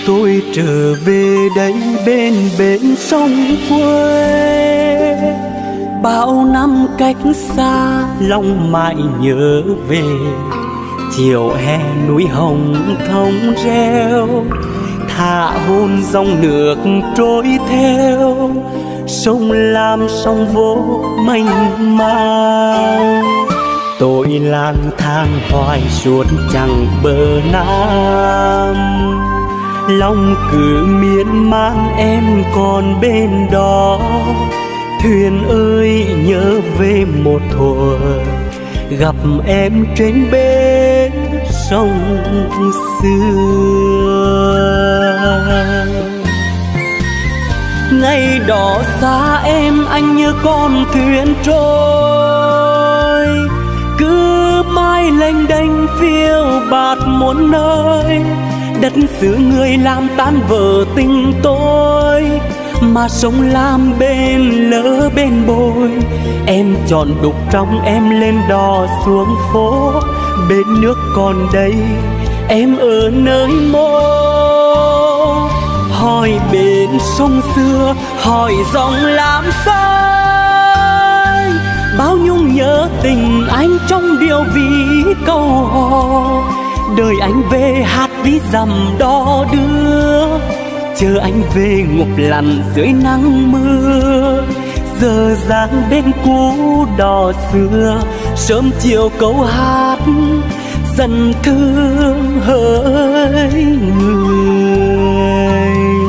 Tôi trở về đây bên bến sông quê, bao năm cách xa lòng mãi nhớ về. Chiều hè núi hồng thông reo, thả hôn dòng nước trôi theo. Sông Lam sông vô mênh mang, tôi lang thang hoài suốt chẳng bờ Nam. Lòng cứ miên man em còn bên đó. Thuyền ơi nhớ về một thuở, gặp em trên bến sông xưa. Ngày đó xa em anh như con thuyền trôi, cứ mãi lênh đênh phiêu bạt muôn nơi. Đất xứ người làm tan vỡ tình tôi, mà sông Lam bên lỡ bên bồi. Em chọn đục trong em lên đò xuống phố, bên nước còn đây em ở nơi mô. Hỏi bên sông xưa, hỏi dòng Lam xanh, bao nhung nhớ tình anh trong điệu ví câu hò. Đời anh về hát ví dặm đò đưa, chờ anh về ngục lặn dưới nắng mưa. Giờ dáng bên cũ đò xưa, sớm chiều câu hát dần thương hỡi người.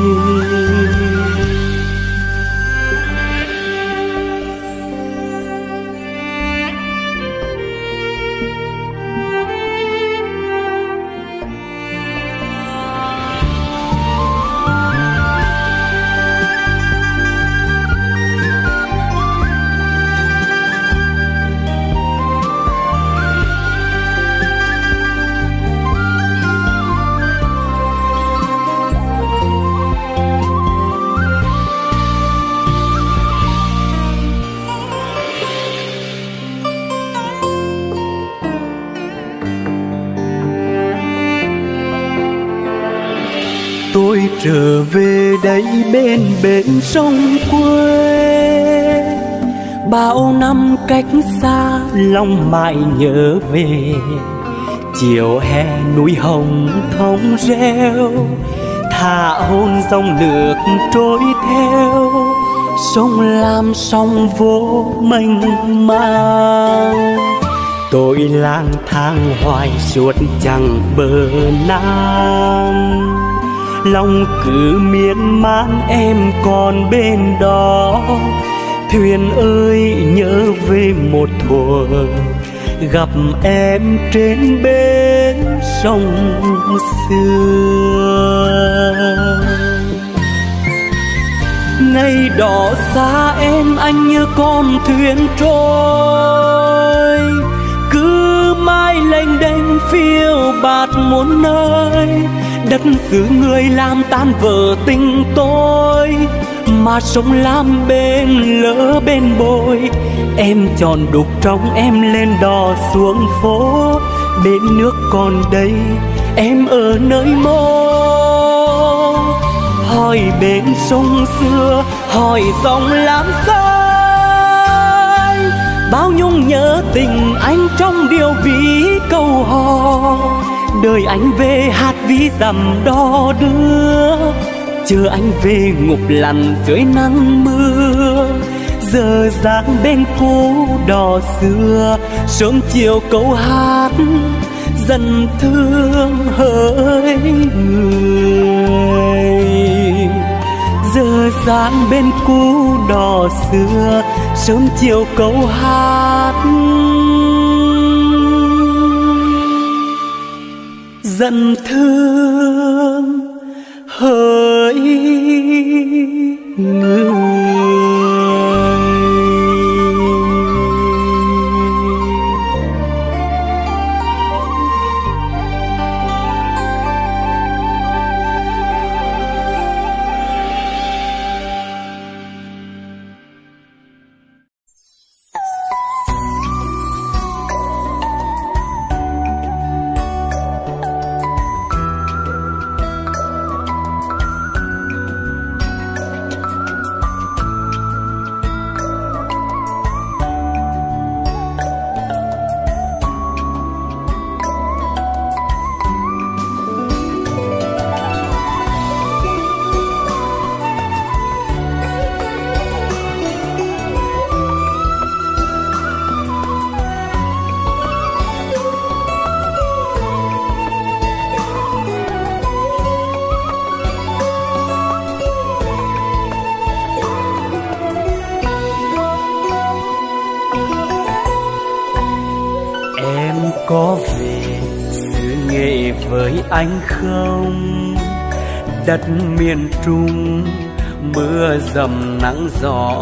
Tôi trở về đây bên bến sông quê, bao năm cách xa lòng mãi nhớ về. Chiều hè núi hồng thông reo, thả hôn dòng nước trôi theo. Sông Lam sông vô mênh mang, tôi lang thang hoài suốt chẳng bờ Nam. Lòng cứ miên man em còn bên đó. Thuyền ơi nhớ về một thuở, gặp em trên bến sông xưa. Ngày đó xa em anh như con thuyền trôi, cứ mãi lênh đênh phiêu bạt muôn nơi. Đất xứ người làm tan vỡ tình tôi, mà sông Lam bên lỡ bên bồi. Em chọn đục trong em lên đò xuống phố, bên nước còn đây em ở nơi mô. Hỏi bên sông xưa, hỏi dòng Lam xanh, bao nhung nhớ tình anh trong điệu ví câu hò. Đời anh về hát ví dặm đò đưa, chờ anh về ngục lặn dưới nắng mưa. Giờ dáng bên cũ đò xưa, sớm chiều câu hát dần thương hỡi người. Giờ dáng bên cũ đò xưa, sớm chiều câu hát dần thương hỡi người. anh không? Đất miền Trung mưa dầm nắng gió,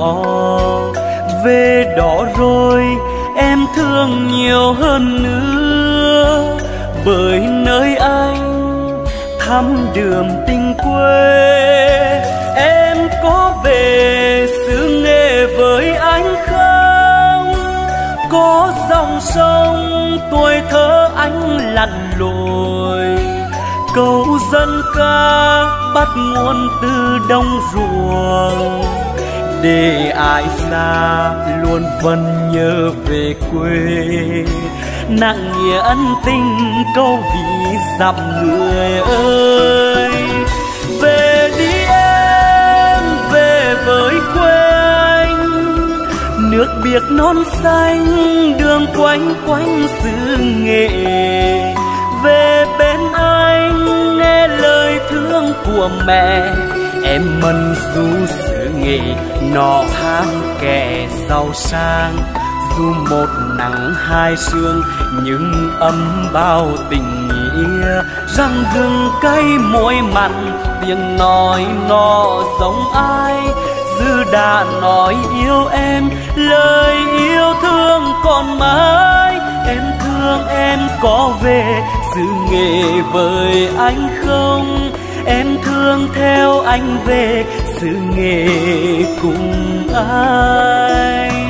về đó rồi em thương nhiều hơn nữa, bởi nơi anh thăm đường tình quê. Em có về xứ Nghệ với anh không? Có dòng sông tuổi thơ anh lặn lội, câu dân ca bắt nguồn từ đồng ruộng, để ai xa luôn vẫn nhớ về quê. Nặng nghĩa ân tình câu ví dặm người ơi. Về đi em, về với quê anh, nước biếc non xanh đường quanh quanh xứ Nghệ. Về bên anh nghe lời thương của mẹ, em mân du xứ Nghệ nọ ham kẻ giàu sang. Dù một nắng hai sương nhưng ấm bao tình nghĩa, răng gừng cay môi mặn tiếng nói nó giống ai. Dư đã nói yêu em, lời yêu thương còn mãi. Em thương em có về xứ Nghệ với anh không? Em thương theo anh về xứ Nghệ cùng anh.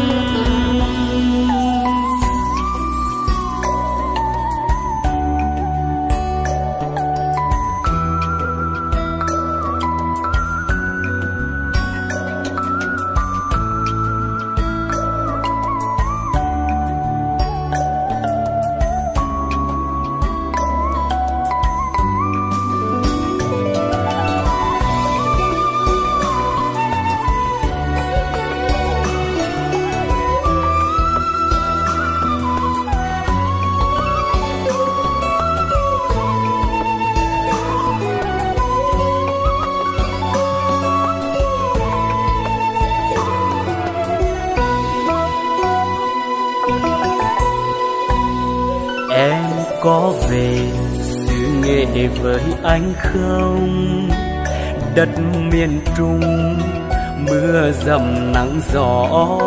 Em có về xứ Nghệ với anh không? Đất miền Trung mưa dầm nắng gió,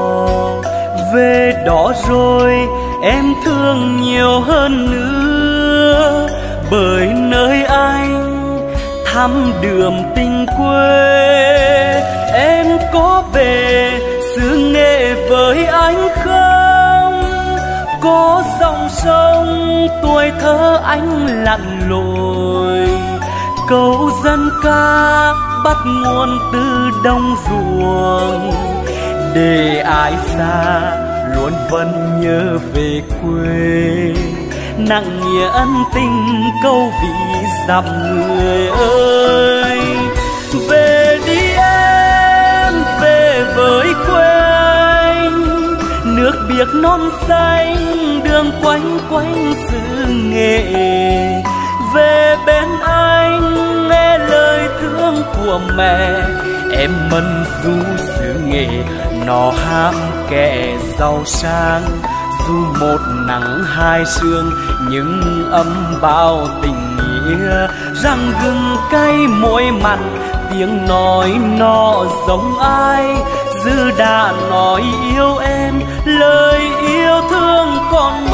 về đó rồi em thương nhiều hơn nữa, bởi nơi anh thăm đường tình quê. Em có về xứ Nghệ với anh không? Có dòng sông tuổi thơ anh lặn lội, câu dân ca bắt nguồn từ đồng ruộng, để ai xa luôn vẫn nhớ về quê. Nặng nghĩa ân tình câu ví dặm người ơi. Về đi em, về với quê anh, nước biếc non xanh đường quanh quanh xứ Nghệ. Về bên anh nghe lời thương của mẹ, em mân du xứ Nghệ nó ham kẻ giàu sang. Dù một nắng hai sương nhưng ấm bao tình nghĩa, răng gừng cay môi mặn tiếng nói nó giống ai. Dư đã nói yêu em, lời yêu thương còn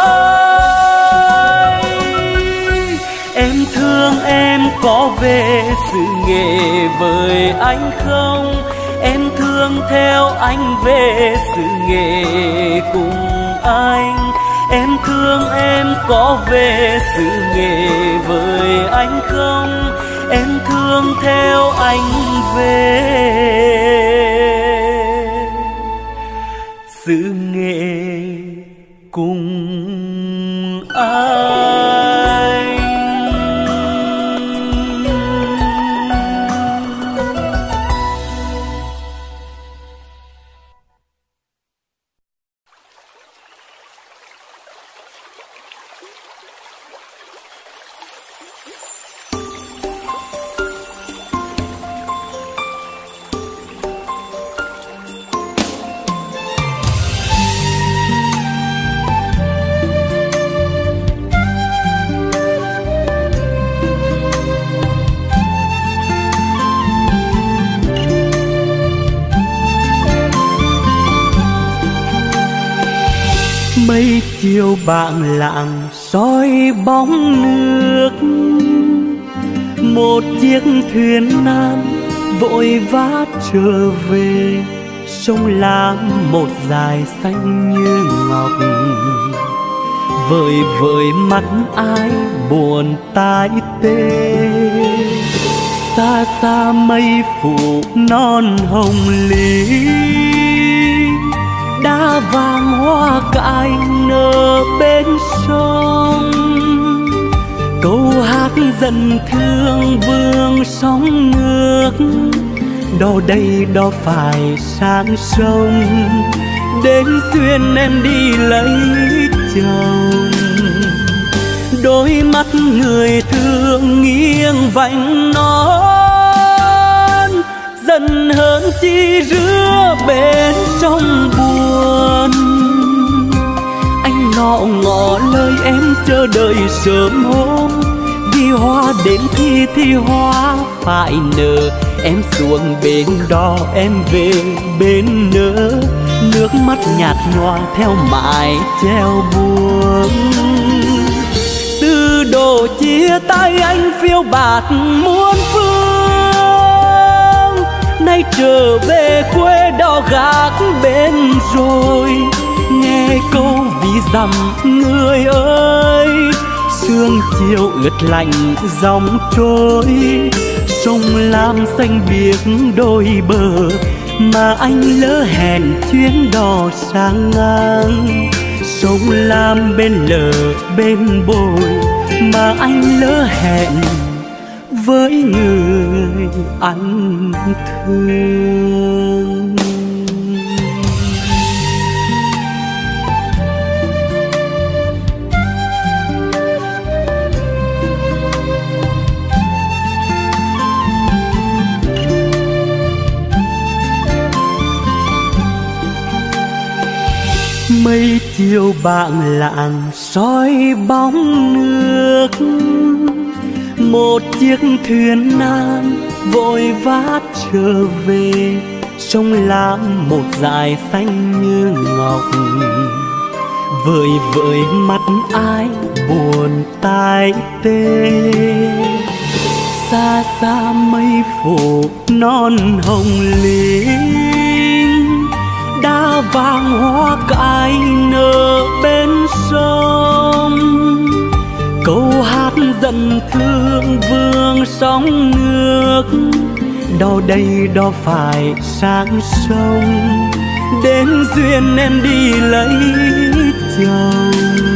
mãi. Em thương em có về xứ Nghệ với anh không? Em thương theo anh về xứ Nghệ cùng anh. Em thương em có về xứ Nghệ với anh không? Em thương theo anh về xứ Nghệ cùng anh. Mây chiều bảng lạng soi bóng nước, một chiếc thuyền nan vội vã trở về. Sông Lam một dải xanh như ngọc, vời vợi mắt ai buồn tai tê. Xa xa mây phủ non hồng lý, đá vàng hoa cải nở bên sông. Câu hát dần thương vương sóng nước, đò đây đò phải sang sông. Đến duyên em đi lấy chồng, đôi mắt người thương nghiêng vành non. Dần hơn chi rứa bên trong buồn, anh ngọ ngọ lời em chờ đợi sớm hôm. Vì hoa đến thì hoa phải nở, em xuống bên đò em về bên nỡ. Nước mắt nhạt nhòa theo mái treo buông. Từ độ chia tay anh phiêu bạt muôn phương, nay trở về quê đò gác bên rồi. Nghe câu ví dặm người ơi, sương chiều ướt lạnh dòng trôi. Sông Lam xanh biếc đôi bờ, mà anh lỡ hẹn chuyến đò sang ngang. Sông Lam bên lờ bên bồi, mà anh lỡ hẹn với người anh thương. Mây chiều bảng lạng soi bóng nước, một chiếc thuyền nan vội vã trở về. Sông Lam một dải xanh như ngọc, vời vợi mắt ai buồn tai tê. Xa xa mây phủ non hồng linh, đá vàng hoa cải nở bên sông. Câu hát dần thương vương sóng nước, đò đây đò phải sang sông. Đến duyên em đi lấy chồng,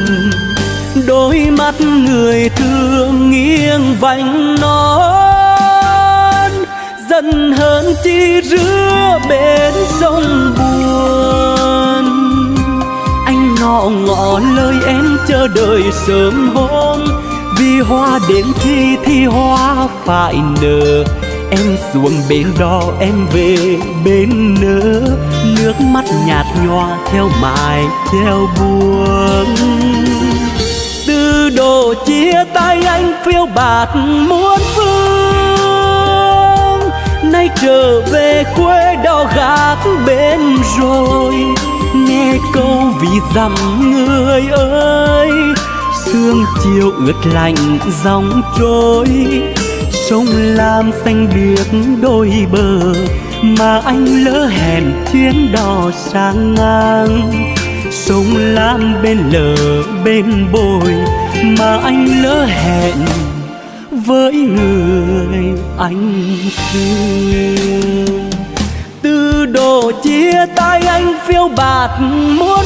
đôi mắt người thương nghiêng vành non. Dần hơn chi rứa bên sông buồn, anh ngọ ngọ lời em chờ đợi sớm hôm. Vì hoa đến thì hoa phải nở, em xuống bên đò em về bên nỡ. Nước mắt nhạt nhòa theo mái treo buông. Từ độ chia tay anh phiêu bạt muôn phương, nay trở về quê đò gác bên rồi. Nghe câu ví dặm người ơi, sương chiều ướt lạnh dòng trôi. Sông Lam xanh biếc đôi bờ, mà anh lỡ hẹn chuyến đò sang ngang. Sông Lam bên lờ bên bồi, mà anh lỡ hẹn với người anh thương. Từ độ chia tay anh phiêu bạt muôn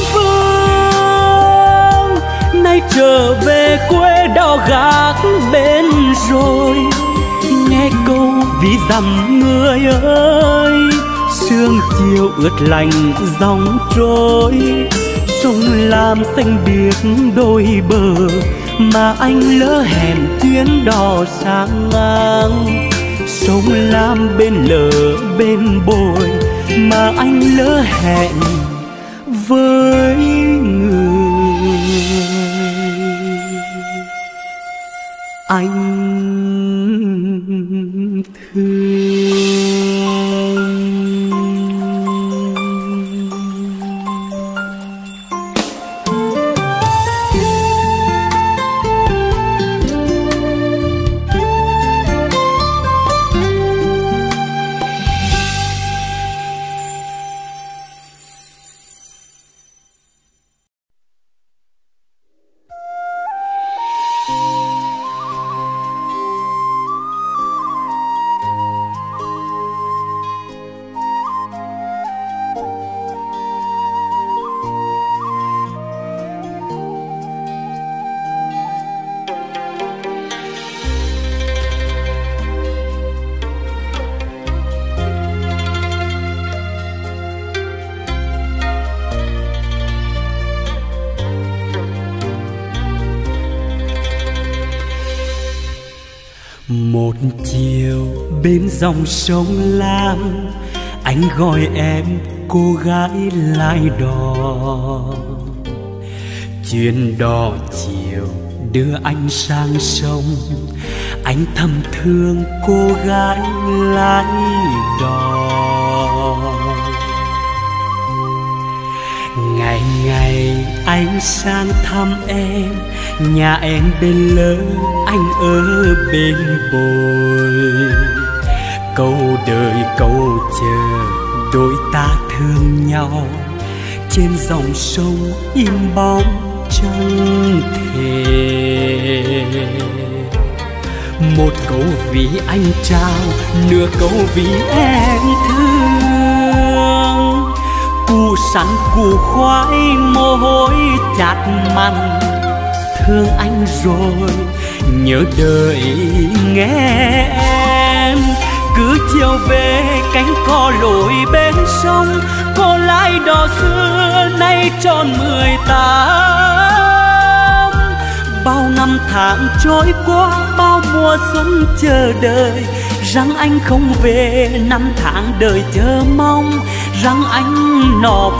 phương, nay trở về quê đò gác bên rồi. Nghe câu ví dặm người ơi, sương chiều ướt lạnh dòng trôi. Sông Lam xanh biếc đôi bờ, mà anh lỡ hẹn chuyến đò sang ngang. Sông Lam bên lờ bên bồi, mà anh lỡ hẹn với người anh thương. chiều bên dòng sông Lam, anh gọi em cô gái lái đò. Chuyến đò chiều đưa anh sang sông, anh thầm thương cô gái lái đò. Ngày ngày anh sang thăm em, nhà em bên lỡ, anh ở bên bồi. Câu đợi câu chờ, đôi ta thương nhau, trên dòng sông im bóng chẳng thể. Một câu vì anh trao, nửa câu vì em thương. Củ sắn củ khoai mồ hôi chát mặn, thương anh rồi nhớ đợi nghe em. Cứ chiều về cánh cò lội bên sông, cô lái đò xưa nay tròn 18. Bao năm tháng trôi qua, bao mùa xuân chờ đợi, rằng anh không về. Năm tháng đời chờ mong, rằng anh nọ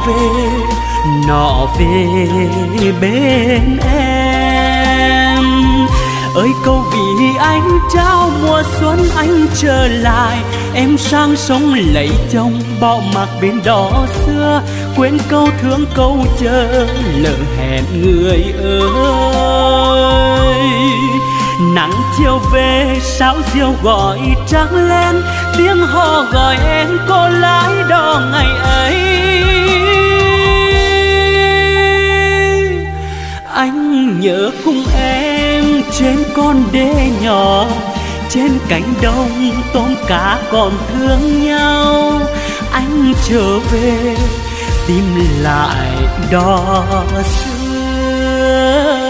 về bên em. Ơi câu vì anh trao mùa xuân anh trở lại, em sang sông lấy chồng bỏ mặc bên đò xưa. Quên câu thương câu chờ, lỡ hẹn người ơi. Nắng chiều về sao diều gọi trắng lên, tiếng hò gọi em cô lái đò ngày ấy. Anh nhớ cùng em trên con đê nhỏ, trên cánh đồng tôm cá còn thương nhau. Anh trở về tìm lại đò xưa.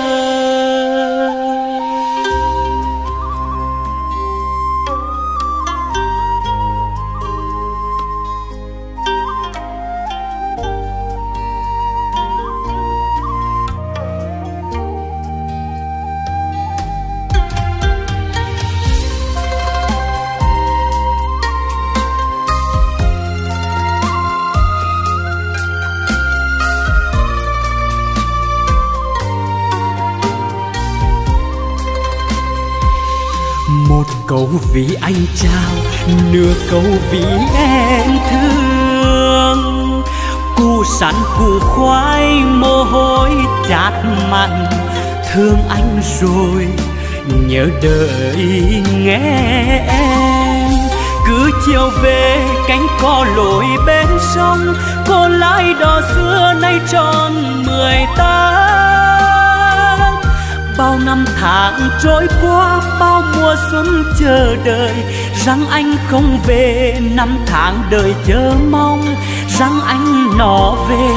Một câu vì anh trao, nửa câu vì em thương. Củ sắn củ khoai mồ hôi chát mặn, thương anh rồi nhớ đợi nghe em. Cứ chiều về cánh cò lội bên sông, cô lái đò xưa nay tròn 18. Bao năm tháng trôi qua, bao mùa xuân chờ đợi, rằng anh không về. Năm tháng đời chờ mong, rằng anh nọ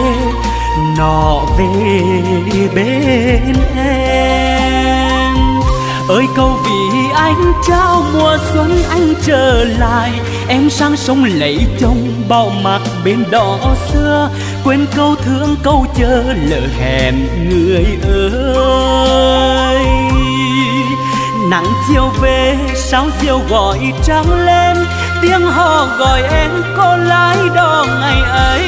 về bên em. Ơi câu vì anh trao mùa xuân anh trở lại, em sang sông lấy chồng bao mặc bên đò xưa. Quên câu thương câu chờ, lỡ hẹn người ơi. Nắng chiều về sao diều gọi trắng lên, tiếng hò gọi em cô lái đò ngày ấy.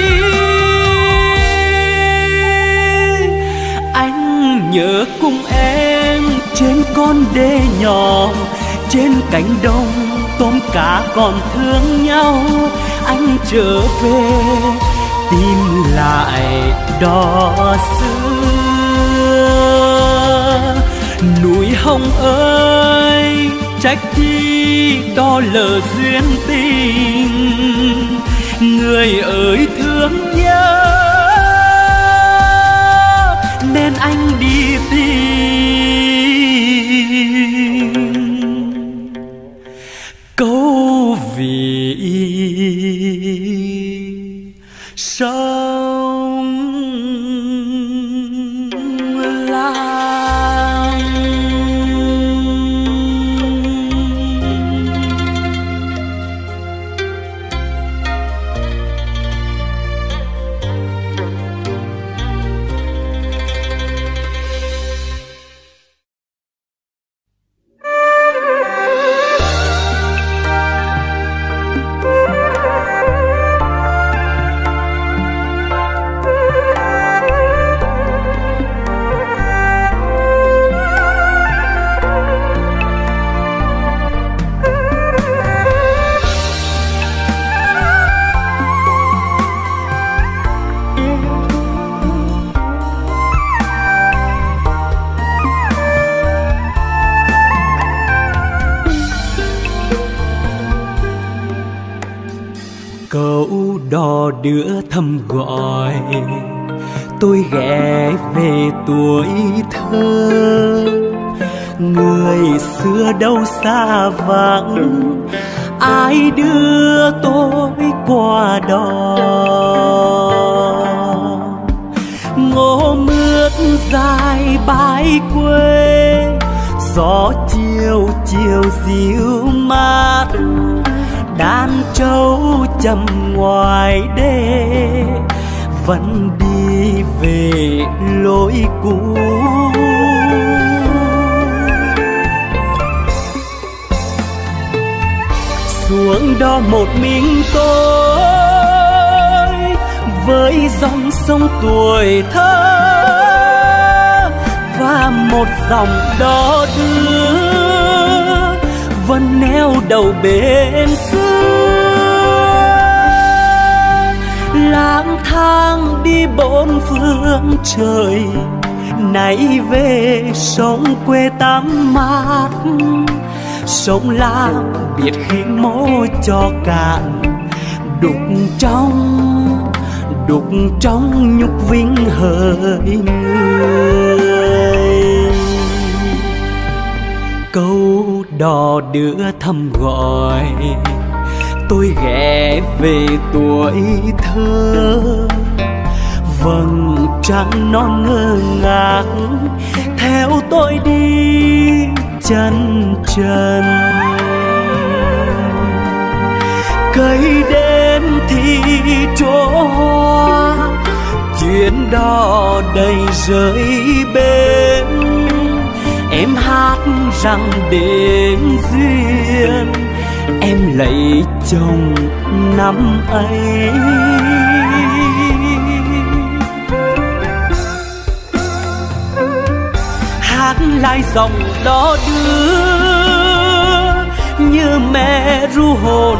Anh nhớ cùng em trên con đê nhỏ, trên cánh đồng tôm cá còn thương nhau. Anh trở về tìm lại đò xưa. Núi Hồng ơi trách chi đò lỡ duyên tình, người ơi thương nhớ nên anh đi tìm. Câu vì sông Lam. Câu đò đưa thầm gọi tôi ghé về tuổi thơ. Người xưa đâu xa vắng, ai đưa tôi qua đó. Ngô mướt dài bãi quê, gió chiều chiều dịu mát. Đàn trâu chầm ngoài đê, vẫn đi về lối cũ. Xuống đó một mình tôi, với dòng sông tuổi thơ và một dòng đò đưa vẫn neo đầu bên xưa. Lang thang đi bốn phương trời, nay về sông quê tắm mát. Sông Lam biết khi mô cho cạn, đục trong nhục vinh hỡi người. Câu đò đưa thầm gọi tôi ghé về tuổi thơ. Vầng trăng non ngơ ngác theo tôi đi chân trần. Cây đến thì chỗ hoa, chuyến đò đầy rơi bên. Em hát rằng đến duyên, em lấy chồng năm ấy. Hát lại dòng đó đưa như mẹ ru hồn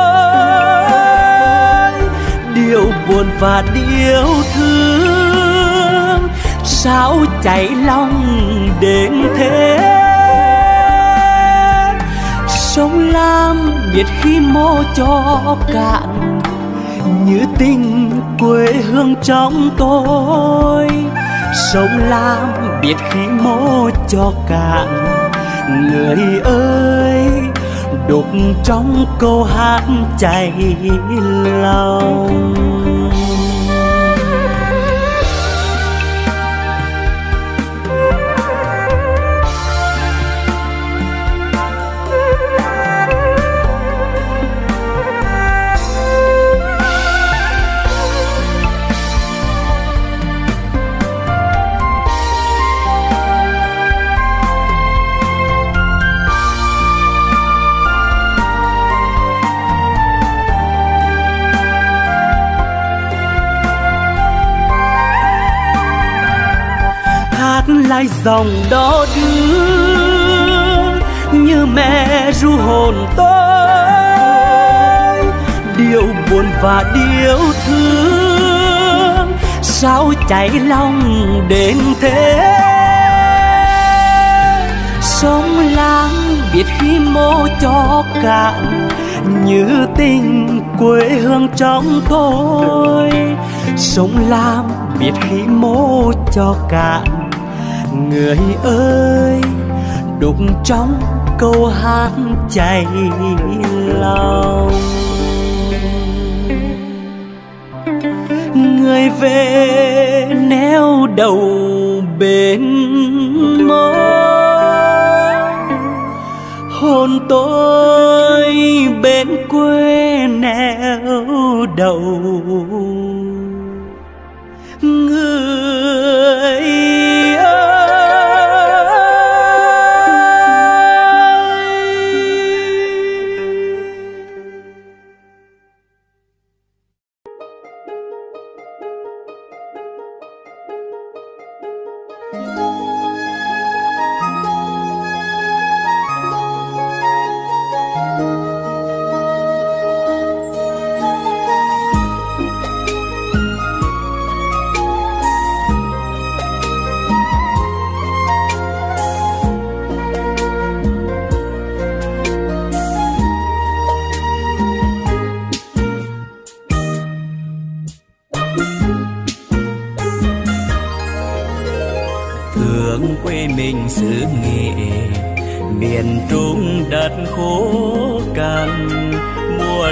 tôi. Điều buồn và điều thương sao chảy lòng đến thế. Sông Lam biết khi mô cho cạn, như tình quê hương trong tôi. Sông Lam biết khi mô cho cạn, người ơi đục trong câu hát chảy lòng. Lại dòng đó đưa như mẹ ru hồn tôi. Điều buồn và điều thương sao chảy lòng đến thế. Sông Lam biết khi mô cho cạn, như tình quê hương trong tôi. Sông Lam biết khi mô cho cạn, người ơi đục trong câu hát chảy lòng. Người về neo đầu bên mơ, hồn tôi bên quê neo đầu. Người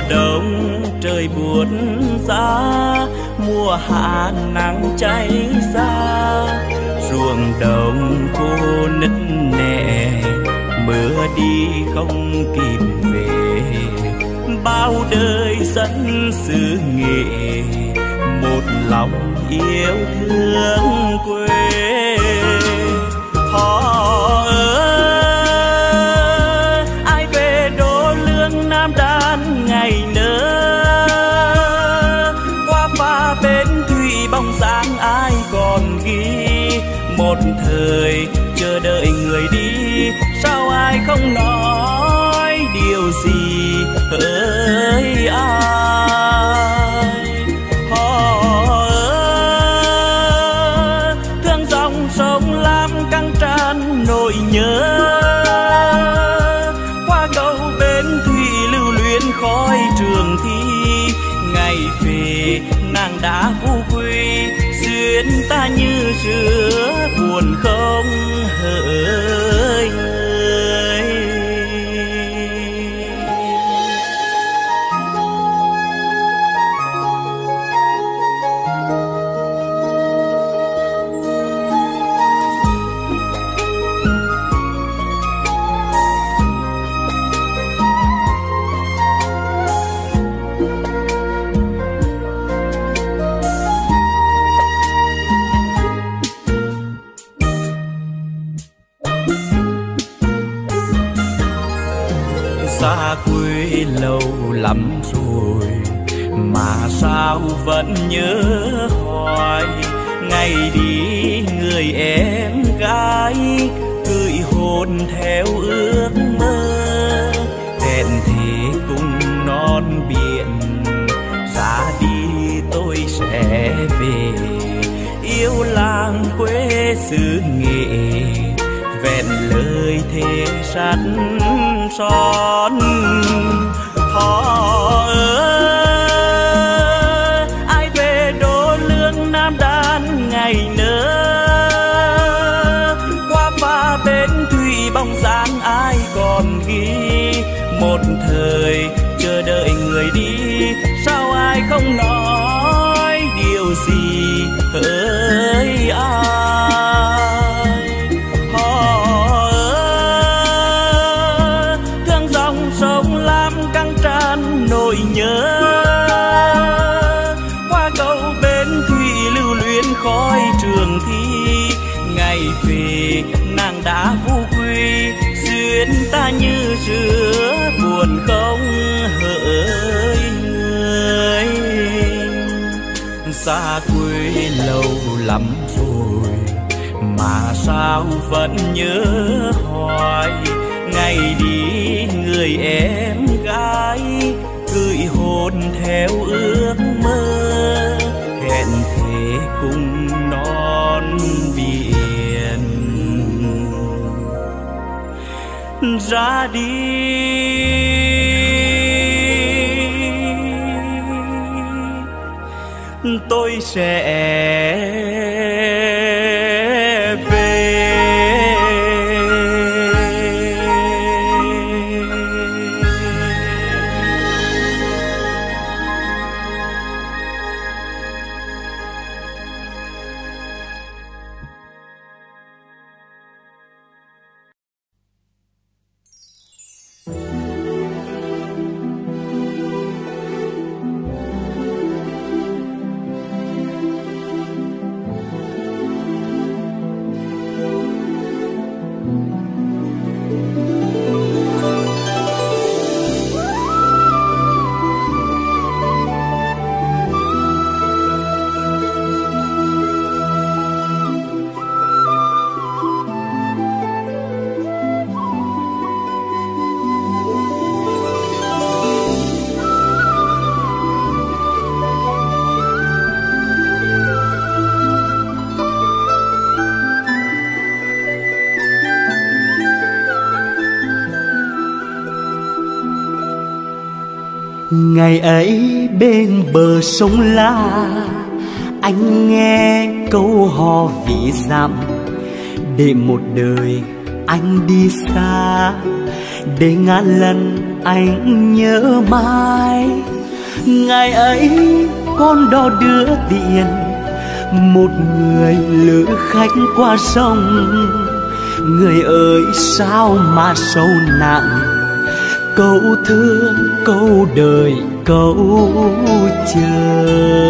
đông trời buốt giá, mùa hạ nắng cháy xa, ruộng đồng khô nứt nẻ, mưa đi không kịp về. Bao đời dân xứ Nghệ, một lòng yêu thương quê. Họ ơi, ai về đô lương Nam Đan ngày nỡ, qua pha bến thủy bóng dáng ai còn ghi. Một thời chờ đợi người đi, sao ai không nói điều gì hỡi ai. Họ ơi, thương dòng sông Lam căng tràn nỗi nhớ, qua cầu bến thủy lưu luyến khói trường thi. Ngày về nàng đã vu quy, duyên ta như sữa buồn không hỡi người. Xa quê lâu lắm rồi mà sao vẫn nhớ hoài. Ngày đi người em gái gửi hồn theo ước mơ, hẹn thề cùng non biển ra đi tôi sẽ về. Yêu làng quê xứ Nghệ vẹn lời thề sắt son. Họ ơi, ai về đô lương Nam Đan ngày nỡ, qua pha bến thủy bóng dáng ai còn ghi. Một thời chờ đợi người đi, sao ai không nói điều gì hỡi ai. Họ ơi, thương dòng sông Lam căng tràn nỗi nhớ, qua cầu bến thủy lưu luyến khói trường thi. Ngày về nàng đã vu quy, duyên ta như sữa buồn không hỡi người. Xa quê lâu lắm rồi mà sao vẫn nhớ hoài. Ngày đi người em gái gửi hồn theo ước mơ, hẹn thề cùng non biển ra đi. Tôi sẽ về. Ngày ấy bên bờ sông La, anh nghe câu hò ví dặm. Để một đời anh đi xa, để ngàn lần anh nhớ mãi. Ngày ấy con đò đưa tiền, một người lữ khách qua sông. Người ơi sao mà sâu nặng, câu thương câu đời câu chờ.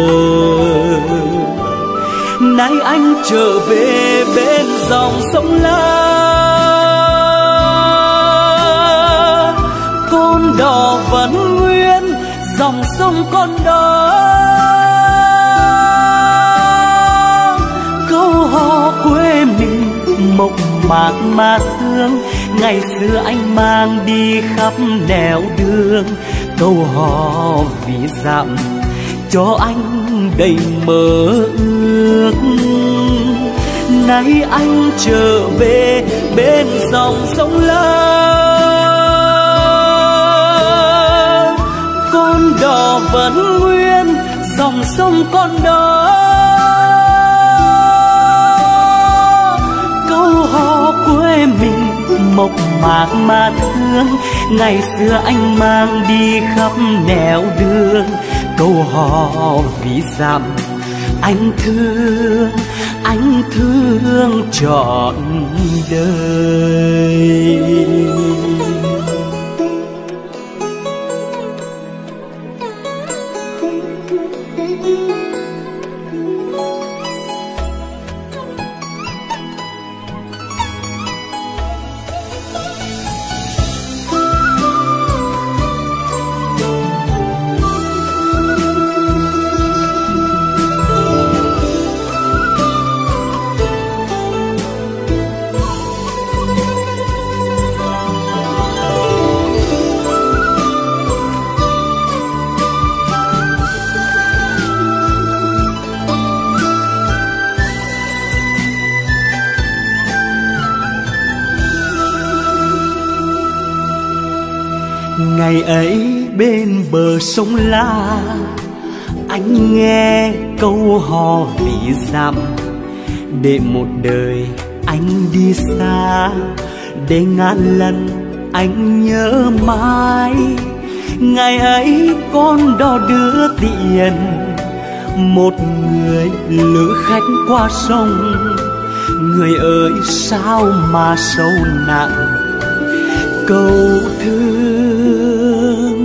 Nay anh trở về bên dòng sông La, con đò vẫn nguyên dòng sông con đó. Câu hò quê mình mộc mạc mà thương, ngày xưa anh mang đi khắp nẻo đường. Câu hò vì dặm cho anh đầy mơ ước. Nay anh trở về bên dòng sông La, con đò vẫn nguyên dòng sông con đó. Câu hò quê mình mộc mạc mà thương, ngày xưa anh mang đi khắp nẻo đường. Câu hò vì dặm anh thương trọn đời. Ngày ấy bên bờ sông La, anh nghe câu hò vì dặm. Để một đời anh đi xa, để ngàn lần anh nhớ mãi. Ngày ấy con đò đưa tiền, một người lữ khách qua sông. Người ơi sao mà sâu nặng, câu thương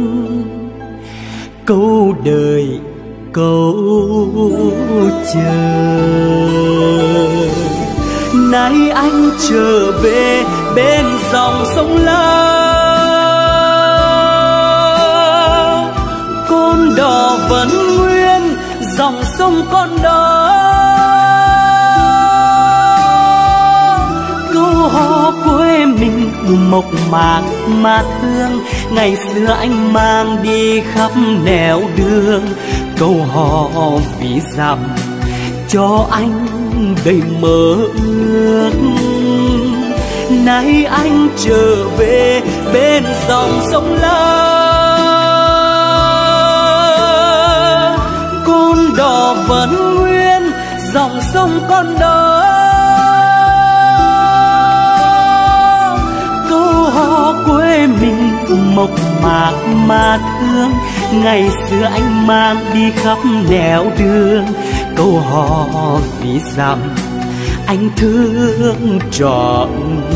câu đời câu chờ. Nay anh trở về bên dòng sông La, con đò vẫn nguyên dòng sông con đó. Câu hò quê mình mộc mạc mà thương, ngày xưa anh mang đi khắp nẻo đường. Câu hò vì dặm cho anh đầy mơ ước. Nay anh trở về bên dòng sông La, con đò vẫn nguyên dòng sông con đó. Quê mình mộc mạc mà thương, ngày xưa anh mang đi khắp nẻo đường. Câu hò vì dặm anh thương trọn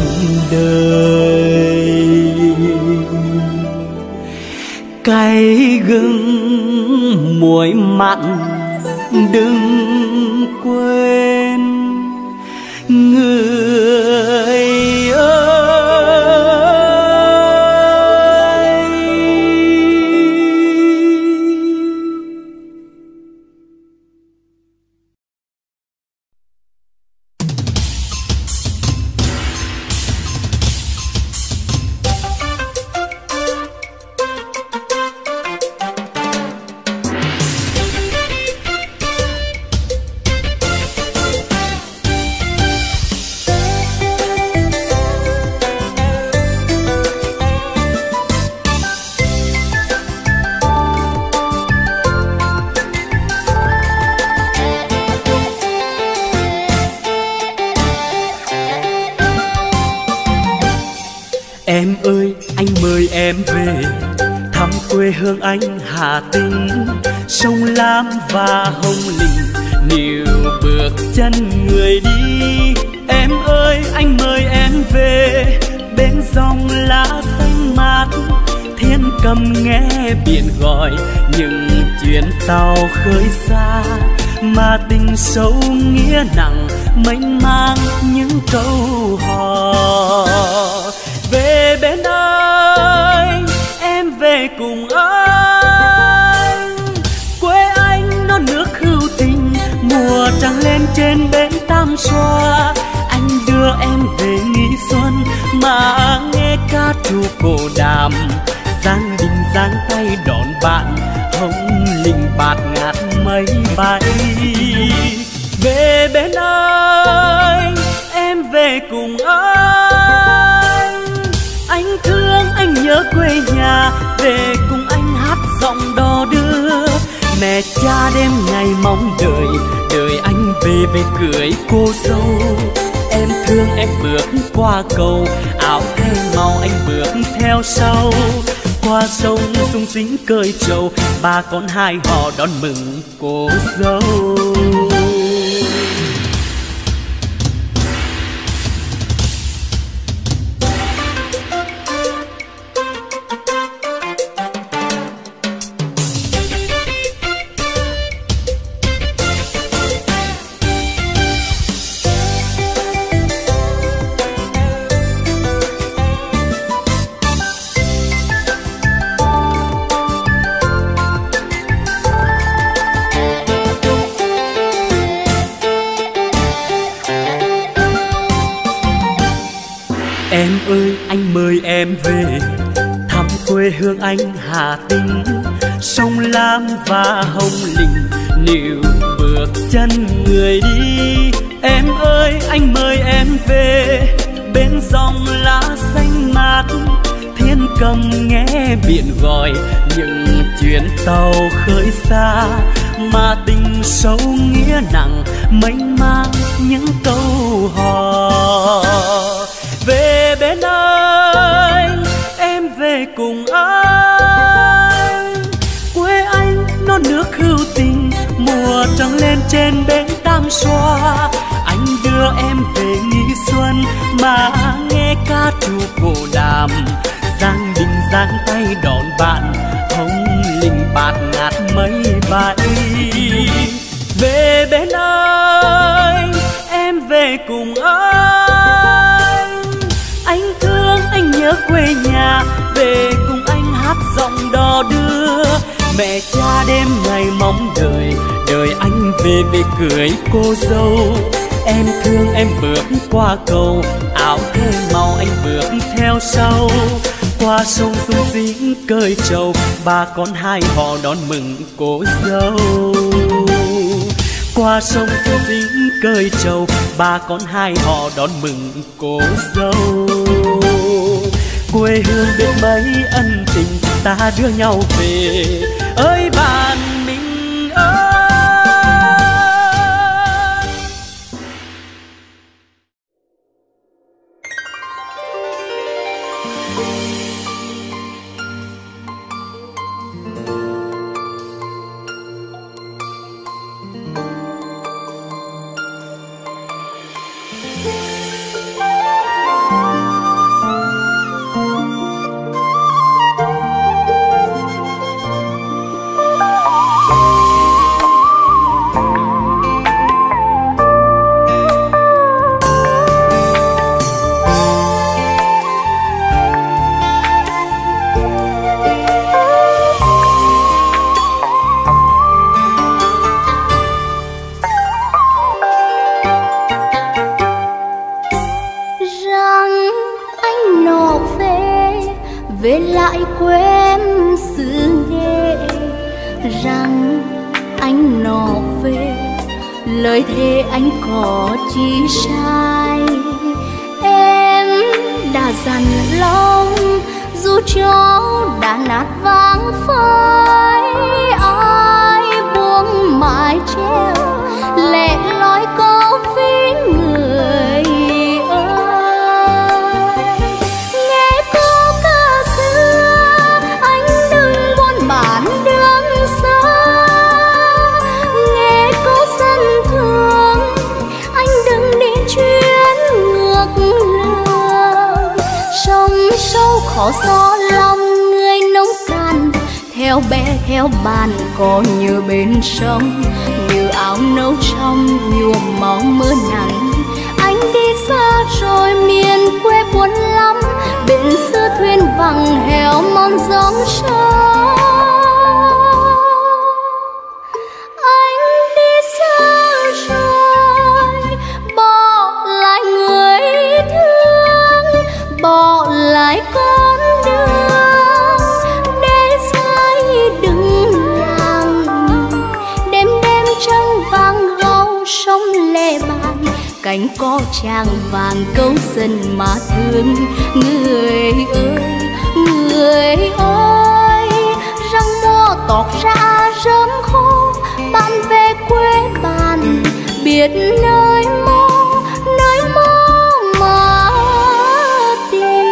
đời. Cay gừng muối mặn đừng quên, người ơi. thăm quê hương anh Hà Tĩnh, sông Lam và Hồng Linh níu bước chân người đi. Em ơi anh mời em về bên dòng lá xanh mát, thiên cầm nghe biển gọi những chuyến tàu khơi xa, mà tình sâu nghĩa nặng mênh mang những câu hò. Về bên anh, em về cùng anh, quê anh non nước hữu tình, mùa trăng lên trên bến Tam Xoa. Anh đưa em về Nghi Xuân mà nghe ca trù cổ đàm, Giang Đình giang tay đón bạn, Hồng Linh bạt ngát mây bay. Về bên anh, em về cùng anh thương anh nhớ quê nhà, về cùng anh hát giọng đò đưa. Mẹ cha đêm ngày mong đợi, đợi anh về về cưới cô dâu. Em thương em bước qua cầu, áo thêu màu anh bước theo sau. Qua sông sung sính cơi trầu, bà con hai họ đón mừng cô dâu. Em ơi anh mời em về thăm quê hương anh Hà Tĩnh, sông Lam và Hồng Linh níu bước chân người đi. Em ơi anh mời em về bên dòng lá xanh mát, thiên cầm nghe biển gọi những chuyến tàu khơi xa, mà tình sâu nghĩa nặng mênh mang những câu hò. Về bên anh, em về cùng anh, quê anh non nước hữu tình, mùa trăng lên trên bến Tam Xoa. Anh đưa em về Nghi Xuân mà nghe ca trù cổ đàm, Giang Đình giang tay đón bạn, Hồng Linh bạt ngát mây bay. Về bên anh, em về cùng anh thương anh nhớ quê nhà, về cùng anh hát giọng đò đưa. Mẹ cha đêm ngày mong đợi, đợi anh về về cưới cô dâu. Em thương em bước qua cầu, áo thêu màu anh bước theo sau. Qua sông sung sính cơi trầu, bà con hai họ đón mừng cô dâu. Qua sông sung sính cơi trầu, bà con hai họ đón mừng cô dâu. Quê hương biết mấy ân tình, ta đưa nhau về ơi bạn mình ơi. về lại quê em xứ Nghệ, rằng anh nọ về lời thề anh có chi sai. Em đã dằn lòng dù cho đã nát vàng phai, ai buông mái treo lẻ loi câu với người ơi. Nghe câu ca xưa theo bé theo bàn có như bên sông, như áo nâu trong nhuộm máu mưa nắng. Anh đi xa rồi miền quê buồn lắm, bên xưa thuyền vắng heo mòn gióng sông. Anh đi xa rồi bỏ lại người thương, bỏ lại con đường để rơi đừng làng. Đêm đêm trăng vàng gâu sông lệ bàn, cánh có tràng vàng câu dân mà thương. Người ơi, răng mô tọt ra rơm khô, bạn về quê bạn biết nơi mô mà tìm.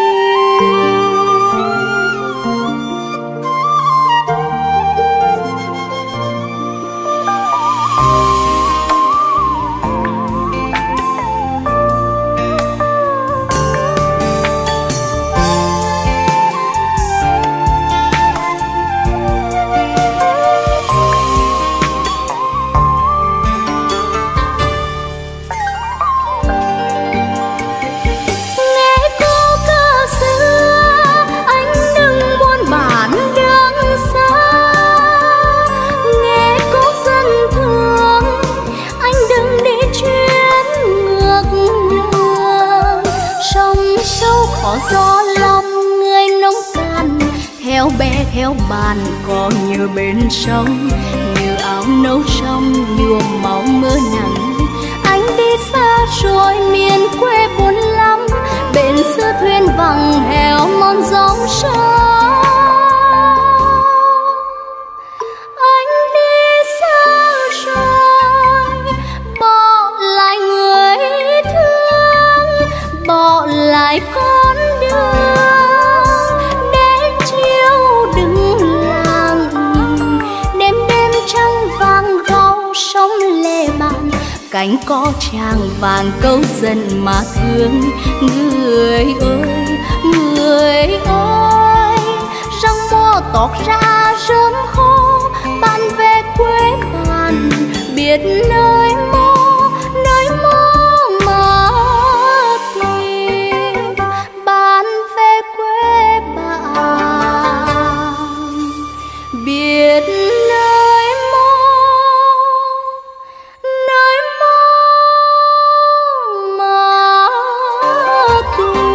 Gió lòng người nông cạn theo bé theo bàn có như bên sông, như áo nâu trong nhuộm máu mưa nắng. Anh đi xa rồi miền quê buồn lắm, bên xưa thuyền vắng heo mòn gióng sông. Anh đi xa rồi bỏ lại người thương, bỏ lại con để chiều đừng làng. Đêm đêm trăng vàng gâu sông lệ bàn, cánh có tràng vàng câu dân mà thương. Người ơi, răng mô tọt ra rơm khô, bạn về quê bạn biết nơi mô mà tìm. Bạn về quê bạn biết nơi mô mà tìm.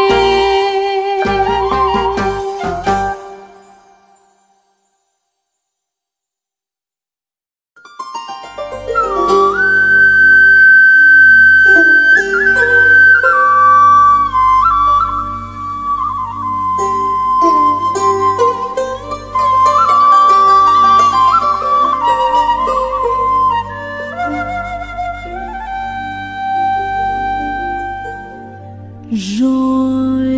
Rồi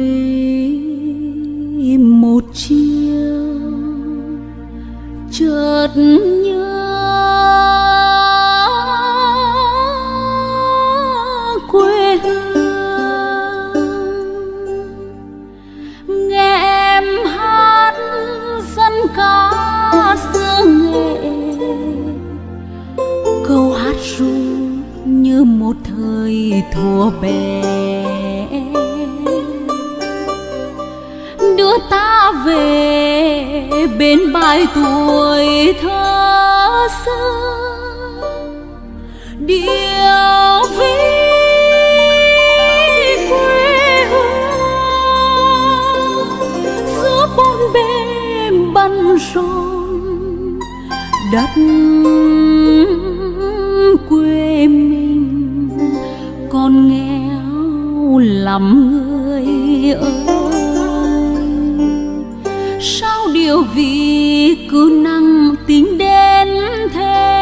một chiều chợt nhớ quê hương, nghe em hát dân ca xưa nghệ. Câu hát ru như một thời thuở bé, đưa ta về bên bãi tuổi thơ xưa. Điệu ví quê hương giữa bốn bề băn rộn, đất quê mình còn nghèo lắm người ơi. Sao điều vì cứ năng tính đến thế,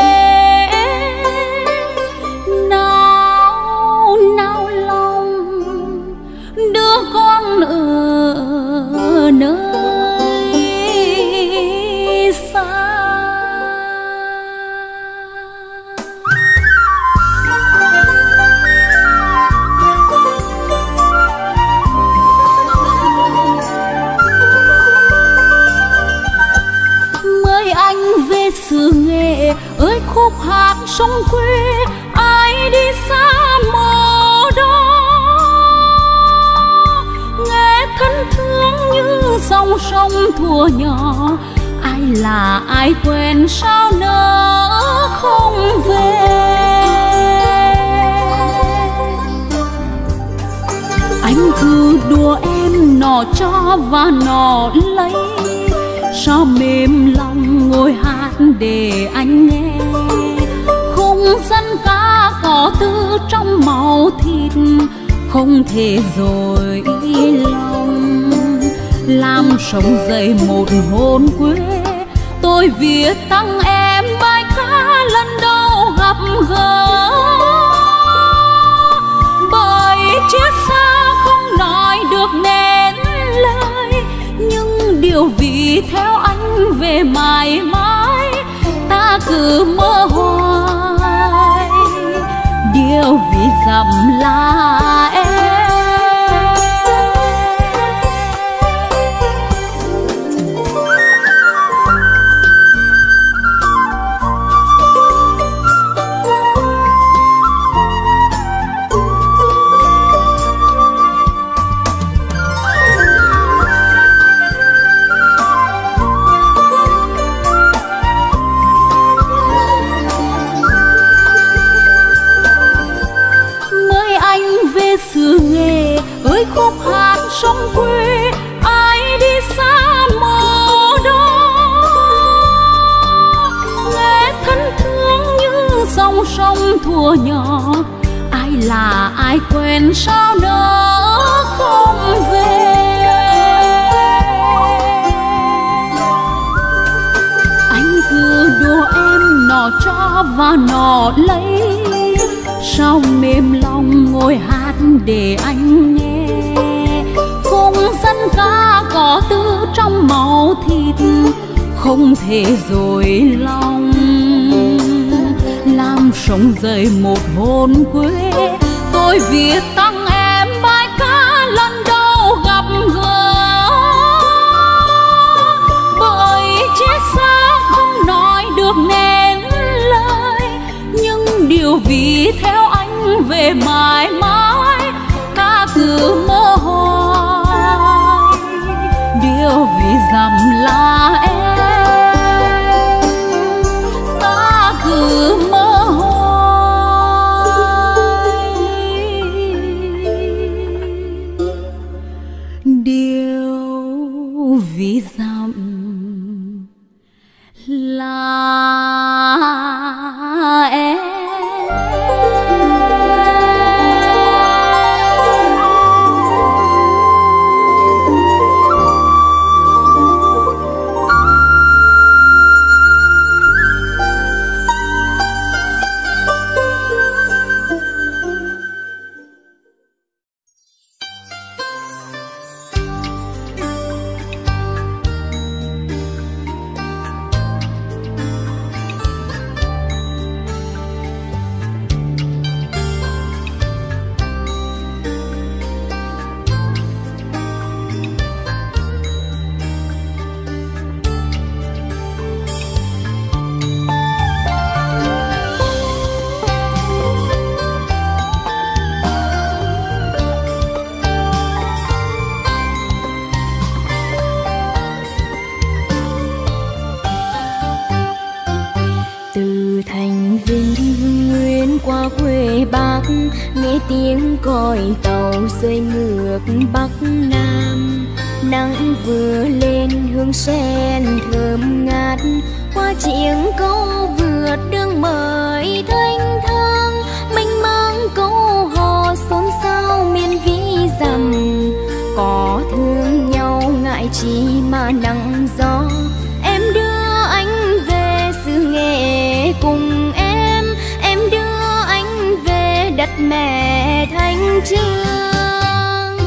nào lòng đứa con ở nơi xa. xứ Nghệ ơi khúc hát sông quê, ai đi xa mồ đó nghe thân thương như dòng sông thuở nhỏ. Ai là ai quên sao nỡ không về. Anh cứ đùa em nọ cho và nọ lấy, sao mềm lòng ngồi hát để anh nghe. Khung dân ca có từ trong máu thịt, không thể dối lòng. Làm sống dậy một hồn quê, tôi viết tặng em bài ca lần đầu gặp gỡ. Bởi chia xa không nói được nên lời, nhưng điều vì theo anh về mãi mãi, ta cứ mơ hoài. Điều vì dặm là em. Xứ Nghệ ơi khúc hát sông quê, ai đi xa mồ đó nghe thân thương như dòng sông thuở nhỏ. Ai là ai quên sao nỡ không về. Anh cứ đùa em nọ cho và nọ lấy, sao mềm lòng ngồi hát để anh nghe. Khung dân ca có từ trong máu thịt, không thể dối lòng. Làm sống dậy một hồn quê, tôi viết tặng em bài ca lần đầu gặp gỡ. Bởi chia xa không nói được nên lời, nhưng điều vì theo anh về mãi mãi, ta cứ mơ hoài. Điều vì dặm là em, ta cứ mơ hoài. Điều vì dặm là em. nghe tiếng còi tàu rơi ngược bắc nam. Nắng vừa lên hương sen thơm ngát, qua chiếng câu vượt đường mời thanh thang. Mênh mang câu hò xôn xao miền vĩ dặm, có thương nhau ngại chi mà nắng gió. Em đưa anh về xứ Nghệ cùng em đưa anh về đất mẹ Thanh Chương.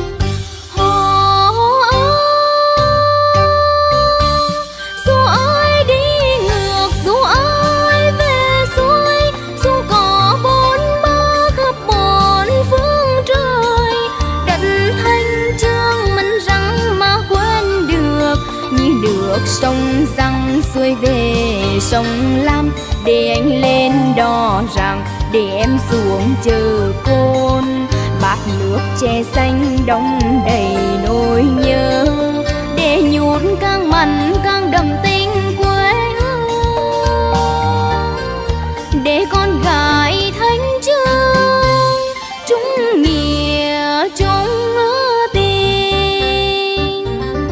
Dù ai đi ngược, dù ai về xuôi, dù có bốn ba khắp bốn phương trời, đất Thanh Chương mình rằng mà quên được như được sông Giang xuôi về sông Lam, để anh lên đò rằng để em xuống chờ côn. Bát nước chè xanh đong đầy nỗi nhớ, để nhút càng mặn càng đậm tình quê hương. Để con gái thanh chương chung nghĩa chung tình.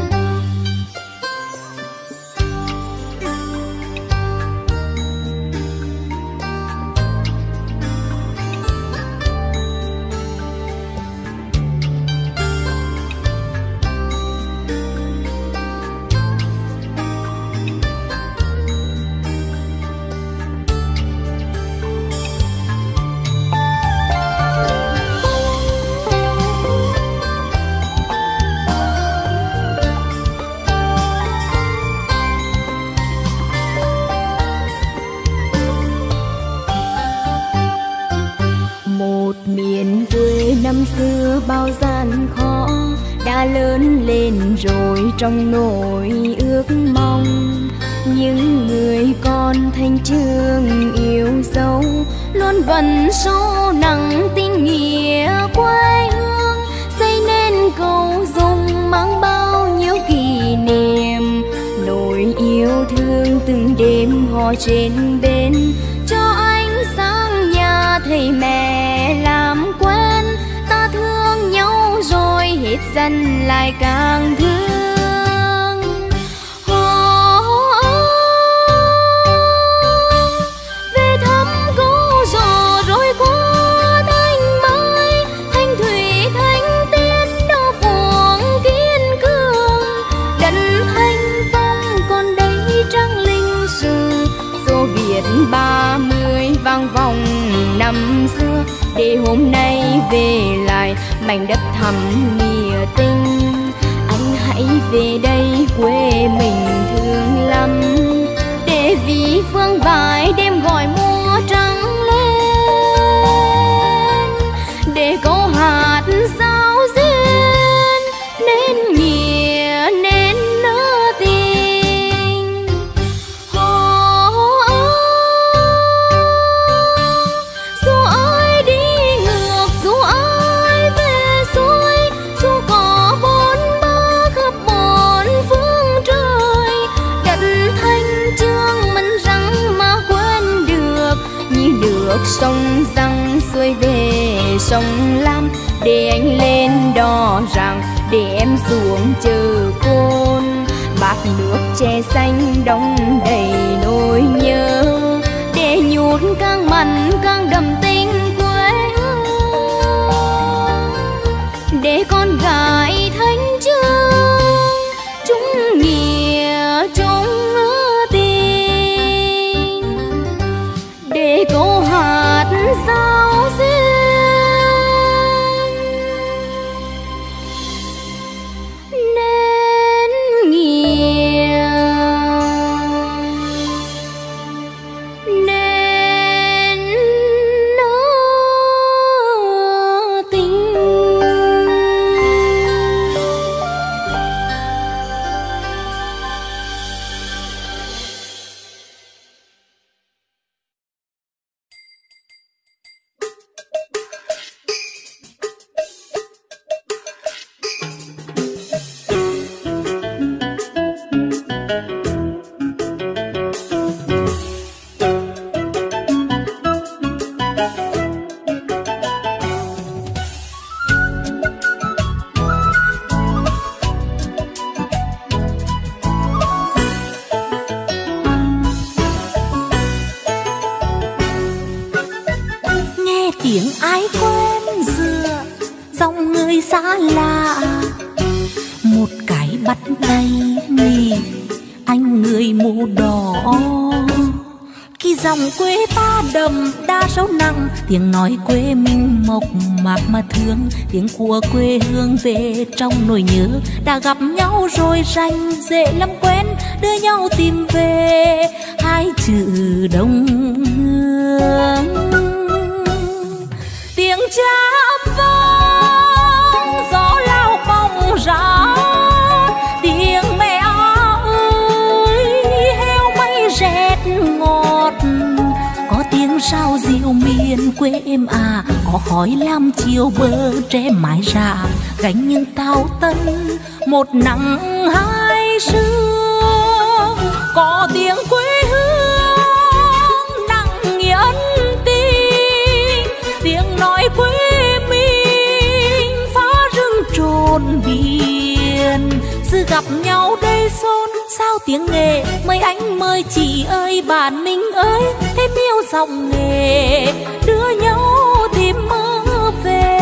Miền quê năm xưa bao gian khó, đã lớn lên rồi trong nỗi ước mong. Những người con thanh chương yêu dấu, luôn vẫn sâu nặng tình nghĩa quê hương, xây nên câu dung mang bao nhiêu kỷ niệm. Nỗi yêu thương từng đêm hò trên bên, cho anh sang nhà thầy mẹ làm quen. Ta thương nhau rồi hết dần lại càng thương. Về thăm cô giò rồi qua thanh mai, thanh thủy thanh tiên đo phượng kiên cường. Đất thanh phong còn đây trăng linh sử, số Việt 30 vang vòng năm xưa. Để hôm nay về lại mảnh đất thắm nghĩa tình, anh hãy về đây quê mình thương lắm. Để vì phương vải đêm gọi mùa trắng lên, để câu hát sao duyên nên nghĩa nên nỡ tình. Dù ai đi ngược, dù ai về xuôi, dù có bốn ba khắp bốn phương trời, đất thanh chương mình rằng mà quên được. Như được sông Giang xuôi về sông Lam, để anh lên đò rằng để em xuống chờ côn. Bát nước chè xanh đong đầy nỗi nhớ, để nhút càng mặn càng đậm tình quê hương. Để con gái thanh chương chung nghĩa chung tình, để câu hát giao duyên nên nghĩa nên nỡ tình. Nghe tiếng ai quen dựa dòng người xa lạ, một cái bắt tay nỉ anh người mũ đỏ. Khi dòng quê ta đậm đa sâu nặng, tiếng nói quê mình mộc mạc mà thương. Tiếng của quê hương về trong nỗi nhớ, đã gặp nhau rồi rành dễ lắm quen, đưa nhau tìm về hai chữ đồng hương. Tiếng chạm vang gió lao bóng ra, tiếng mẹ ơi tiếng sao diệu miền quê em à, có khói lam chiều bờ tre mái rạ gánh những tao tân một nắng hai sương. Có tiếng quê hương nặng nghĩa ân tình, tiếng nói quê mình phá rừng trồn biển. Sự gặp nhau đây xôn sao tiếng nghề, mời anh mời chị ơi bạn mình ơi, thêm yêu giọng nghề đưa nhau tìm mơ về.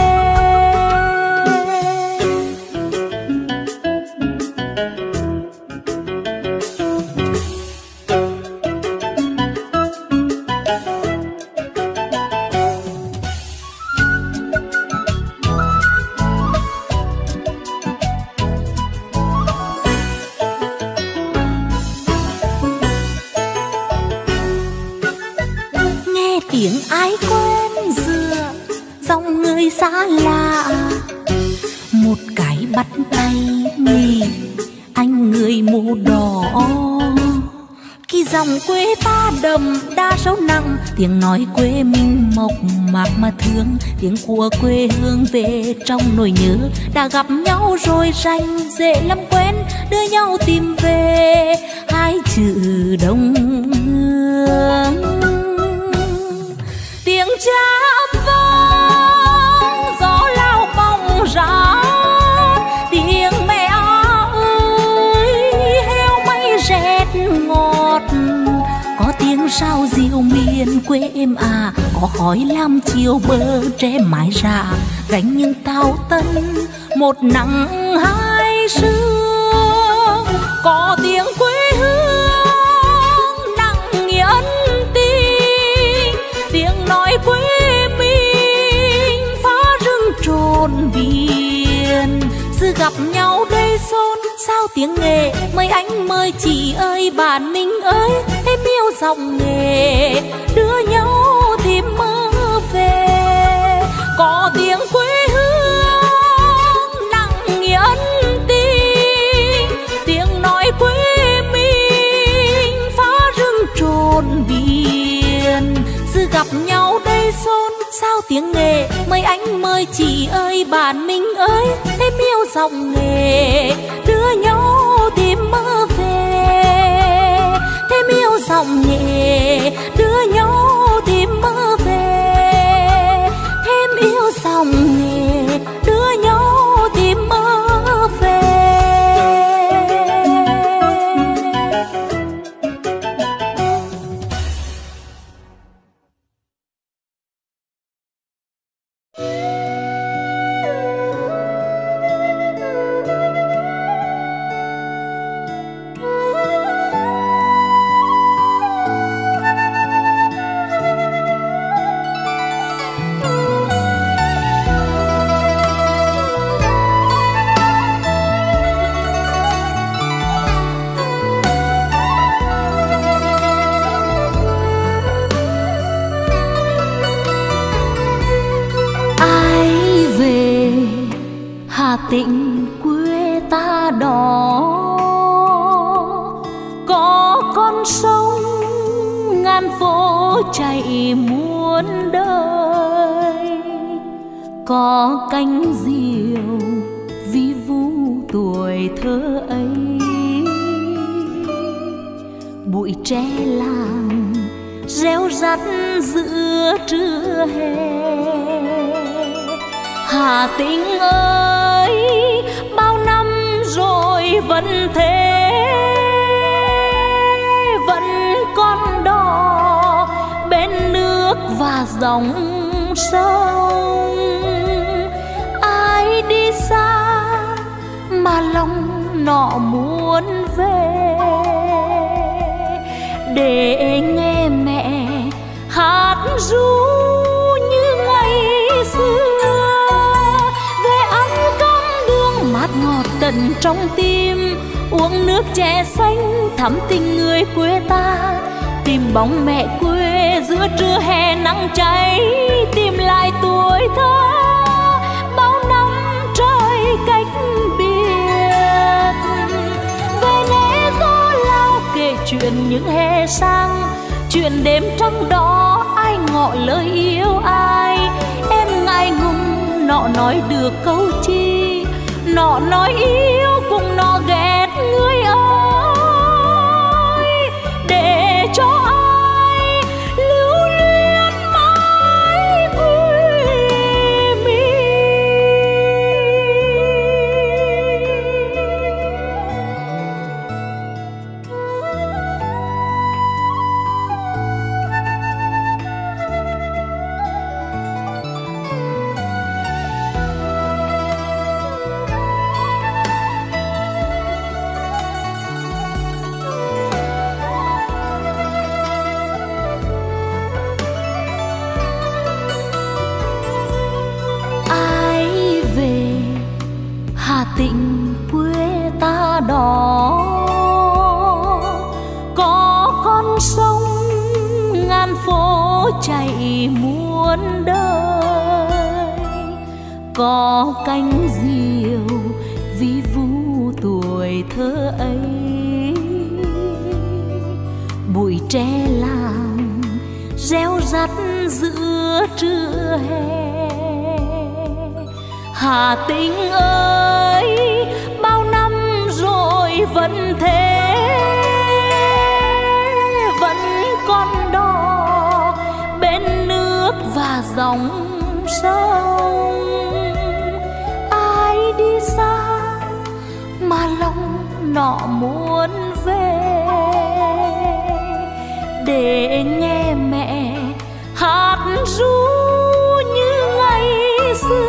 Tiếng ai quen dựa dòng người xa lạ, một cái bắt tay nhỉ anh người mũ đỏ. Khi dòng quê ta đậm đa sâu nặng, tiếng nói quê mình mộc mạc mà thương, tiếng của quê hương về trong nỗi nhớ. Đã gặp nhau rồi rành dễ lắm quen, đưa nhau tìm về hai chữ đồng hương. Tiếng chát vang gió lao bóng rát, tiếng mẹ ơi heo may rét ngọt. Có tiếng sao diệu miền quê em à, có khói lam chiều bờ tre mái rạ gánh những tao tân một nắng hai sương. Có tiếng quê hương nặng nghĩa ân tình, tiếng nói quê mình phá rừng trồn biển. Sự gặp nhau đây xôn sao tiếng nghề, mời anh mời chị ơi bạn mình ơi, thêm yêu giọng nghề đưa nhau tìm mơ về. Có tiếng quê hương nặng nghĩa ân tình, tiếng nói quê mình phá rừng trồn biển. Sự gặp nhau đây xôn sao tiếng nghề, mời anh mời chị ơi bạn mình ơi, thêm yêu giọng nghề đưa nhau tìm mơ về. Thêm yêu giọng nghề đưa nhau tìm mơ về. Thêm yêu giọng nghề đưa nhau tìm mơ về. Tình quê ta đó có con sông ngàn phố chảy muôn đời, có cánh diều vi vu tuổi thơ ấy. Bụi tre làng réo rắt giữa trưa hè. Hà Tĩnh ơi, bao năm rồi vẫn thế, vẫn con đò bên nước và dòng sông. Ai đi xa mà lòng nọ muốn về, để nghe mẹ hát ru như ngày xưa. Ngọt tận trong tim, uống nước chè xanh thắm tình người quê ta. Tìm bóng mẹ quê giữa trưa hè nắng cháy, tìm lại tuổi thơ bao năm trời cách biệt. Về lễ gió lao kể chuyện những hè sang, chuyện đêm trăng đó ai ngỏ lời yêu ai. Em ngại ngùng nọ nói được câu chi, nọ nói yêu cùng nọ ghét người ơi. Để cho ai lưu luyến mãi quê mình. Tình quê ta đó có con sông ngàn phố chảy muôn đời, có cánh diều vi vu tuổi thơ ấy. Bụi tre làng reo rắt giữa trưa hè. Hà Tĩnh ơi, bao năm rồi vẫn thế, vẫn con đò bên nước và dòng sông. Ai đi xa mà lòng nọ muốn về, để nghe mẹ hát ru như ngày xưa.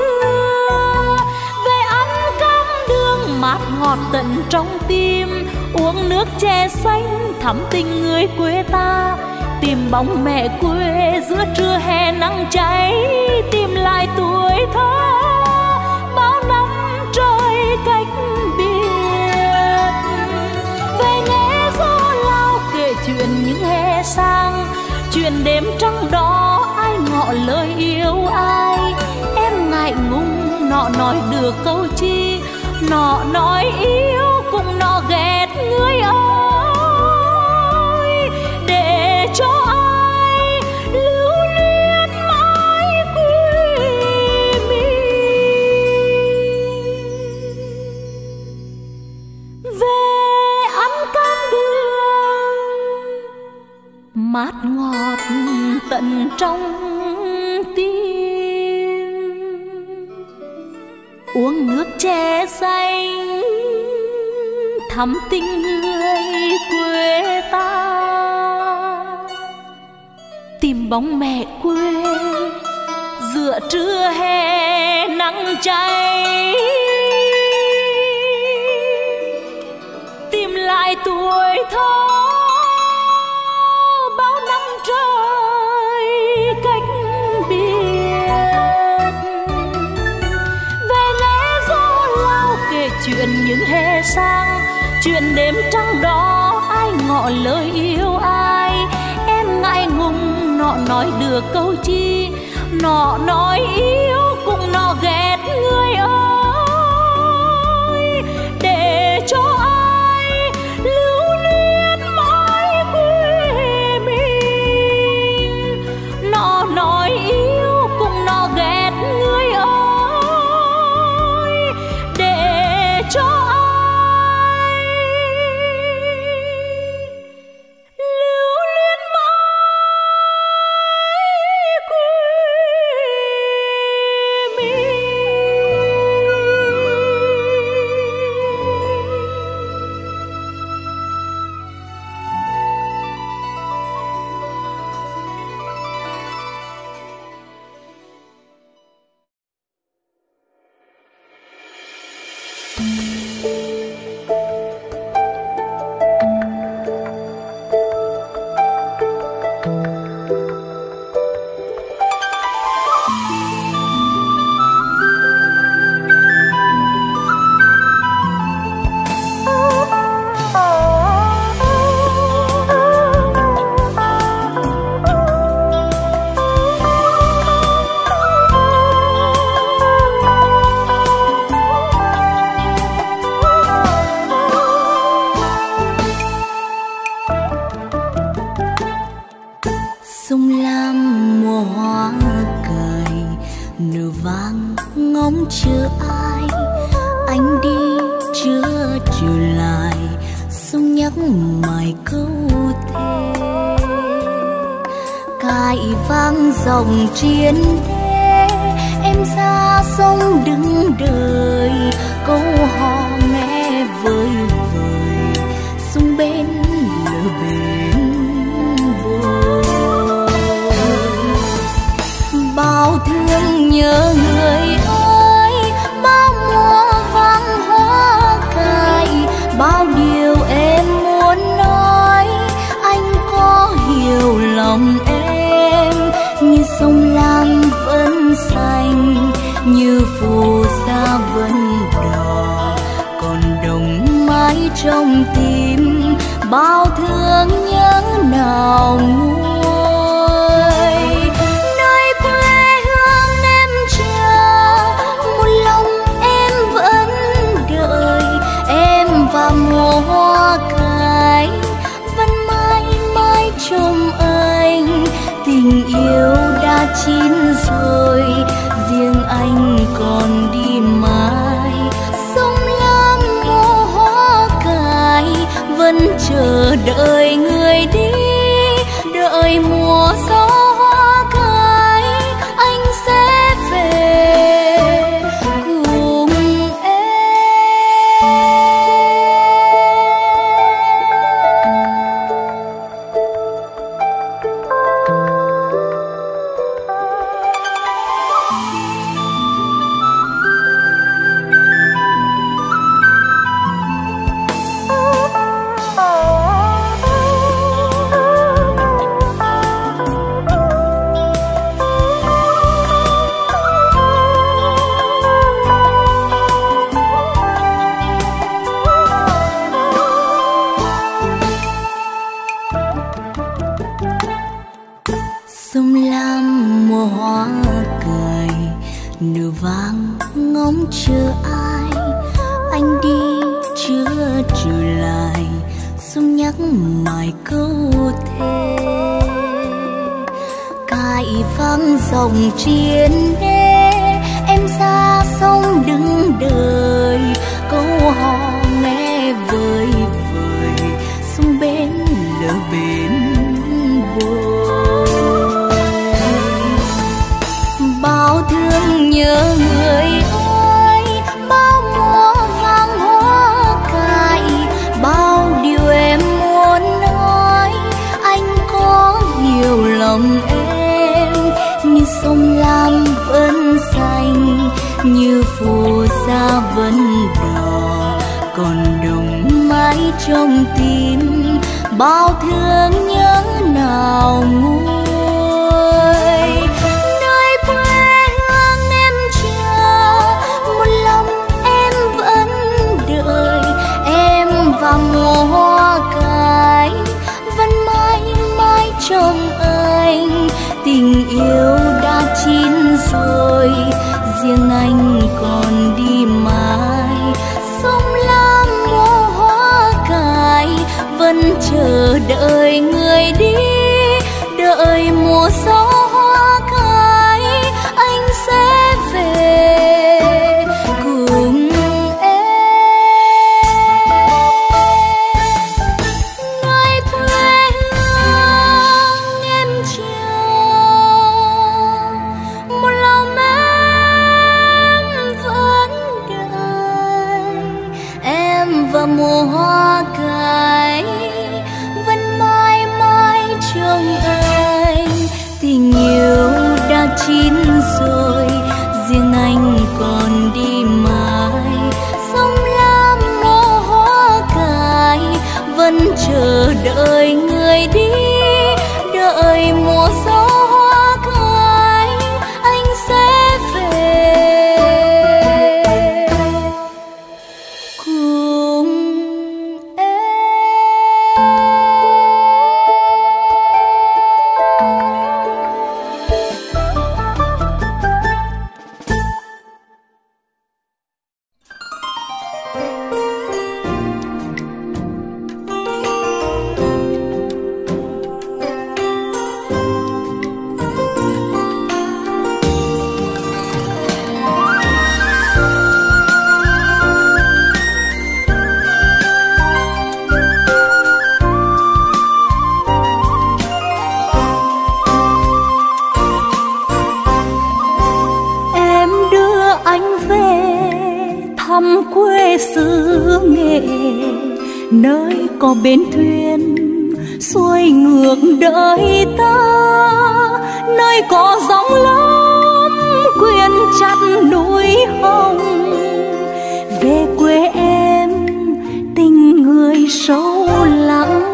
Mát ngọt tận trong tim, uống nước chè xanh thắm tình người quê ta. Tìm bóng mẹ quê giữa trưa hè nắng cháy, tìm lại tuổi thơ bao năm trời cách biệt. Về nghe gió lao kể chuyện những hè sang, chuyện đêm trăng đó ai ngỏ lời yêu ai. Em ngại ngùng nọ nói được câu chi, nọ nói yêu cùng nọ ghét người ơi. Để cho ai lưu luyến mãi quê mình. Về ăn cam đường mát ngọt tận trong uống nước chè xanh thắm tình người quê ta. Tìm bóng mẹ quê giữa trưa hè nắng cháy, tìm lại tuổi thơ bao năm trời cách biệt. Chuyện những hè sang, chuyện đêm trăng đó ai ngỏ lời yêu ai. Em ngại ngùng nọ nói được câu chi, nọ nói yêu cùng nọ ghét người ơi. Để cho ai lưu luyến mãi quê mình, nọ nói yêu cùng nọ ghét người ơi. Cho ai lưu luyến mãi quê mình. vàng ngóng chờ ai, anh đi chưa trở lại, sông nhắc mãi câu thề. Cài vang dòng chiến đê, em ra sông đứng đợi, câu hò nghe vơi vợi, sông bên lỡ bên bồi. Bao thương nhớ người ơi, bao mùa vàng hoa cài, bao điều em muốn nói, anh có hiểu lòng em. Như sông Lam vẫn xanh, như phù sa vẫn đỏ, còn đồng mãi trong tim, bao thương nhớ nào nguôi. Nơi quê hương em chờ, một lòng em vẫn đợi, em và mùa hoa cài vẫn mãi mãi trong anh. Tình yêu đã chín rồi, riêng anh còn đi mãi. Sông Lam mùa hoa cài vẫn chờ đợi người đi, đợi mùa gió hoa cài anh sẽ về cùng em. Sông Lam mùa hoa cài, nửa vàng ngóng chờ ai, anh đi chưa trở lại, sông nhắc mãi câu thề. Cài vang dòng chiến đê, em ra sông đứng đợi, câu hò nghe vơi vợi, sông bên lỡ bên bồi. Bao thương nhớ người ơi, bao mùa vàng hoa cài, bao điều em muốn nói, anh có hiểu lòng em. Như sông Lam vẫn xanh, như phù sa vẫn đỏ, còn đồng mãi trong tim, bao thương nhớ nào nguôi. Và mùa hoa cài vẫn mãi mãi trong anh. Tình yêu đã chín rồi, riêng anh còn đi mãi. Sông Lam mùa hoa cài vẫn chờ đợi người đi, đợi mùa gió hoa cài anh sẽ về cùng. Và mùa hoa cài vẫn mãi mãi trong anh. Tình yêu đã chín rồi, riêng anh còn đi mãi. Sông Lam mùa hoa cài vẫn chờ đợi người đi, đợi mùa gió hoa cài anh sẽ về. xứ Nghệ, nơi có bến thuyền xuôi ngược đời ta, nơi có gióng lắm quyện chặt núi hồng. Về quê em tình người sâu lắng,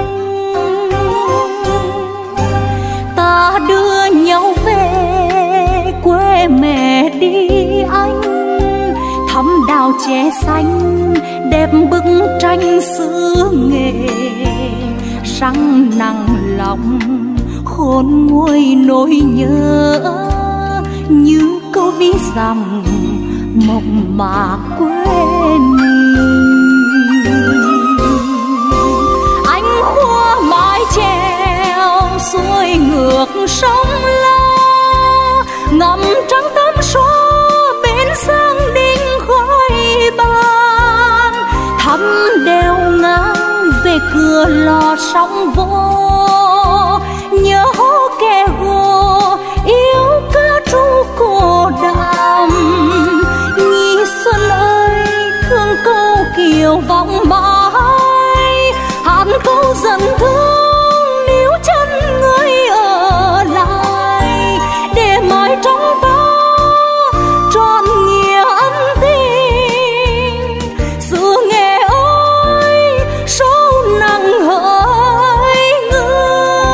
ta đưa nhau về quê mẹ đi anh, thắm đào che xanh đẹp bức tranh xứ Nghệ. Răng nặng lòng khôn nguôi nỗi nhớ, như câu ví dặm mộng mạc quê mình. Anh khua mái chèo xuôi ngược sông La, ngắm trăng tấm số bên sông Đinh khói ban. Thăm đèo ngang về cửa lò sóng vô, nhớ hố kè gồ yêu ca ru cô đàm. Nhi xuân ơi thương câu kiều vọng mãi, hát câu dần thương níu chân người ở lại, để mãi trong ta trọn nghĩa ân tình. Xứ Nghệ ơi sâu nặng hỡi người.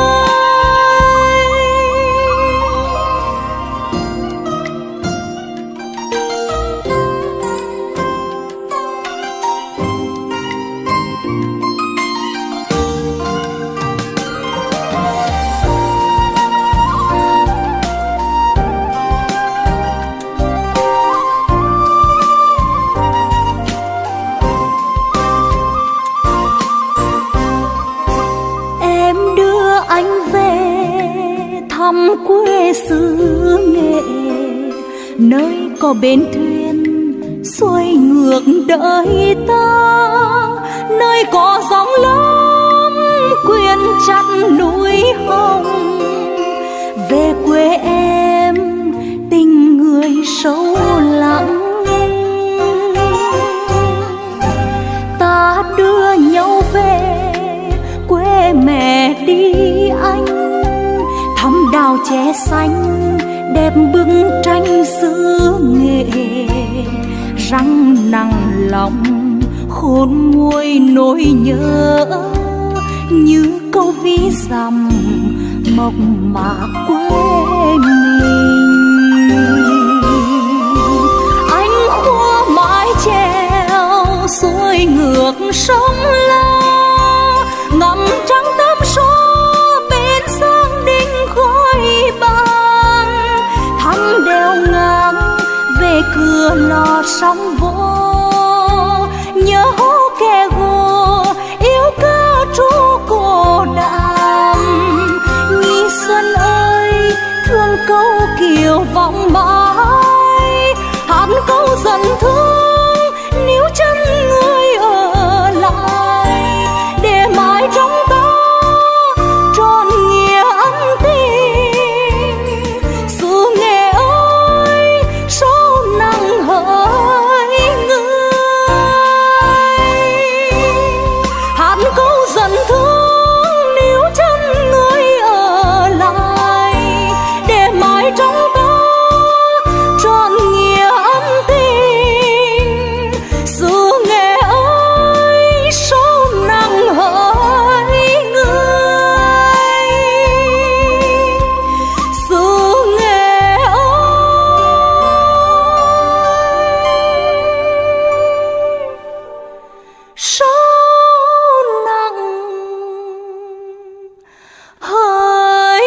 Thăm quê xứ Nghệ, nơi có bến thuyền xuôi ngược đời ta, nơi có gióng lắm quyện chặt núi hồng. Về quê em tình người sâu lắng, ta đưa nhau về quê mẹ đi anh, thắm đào che xanh đẹp bức tranh xứ Nghệ. Răng nặng lòng khôn nguôi nỗi nhớ, như câu ví dặm mộng mạc quê mình. Anh khua mái chèo xuôi ngược sông La, ngắm trăng tấm số bên sông Đinh khói ban. Thăm đèo ngang về cửa lò sóng vô, nhớ hố kè gồ yêu ca ru cô đàm. Nhi xuân ơi thương câu kiều vọng mãi, hát câu dần thương níu chân người ở lại, để mãi trong ta trọn nghĩa ân tình. Xứ Nghệ ơi sâu nặng hỡi người, hát câu dần thương níu chân người ở lại, để mãi trong ta trọn nghĩa ân tình. Xứ Nghệ ơi sâu nặng hỡi người, xứ Nghệ ơi sâu nặng hỡi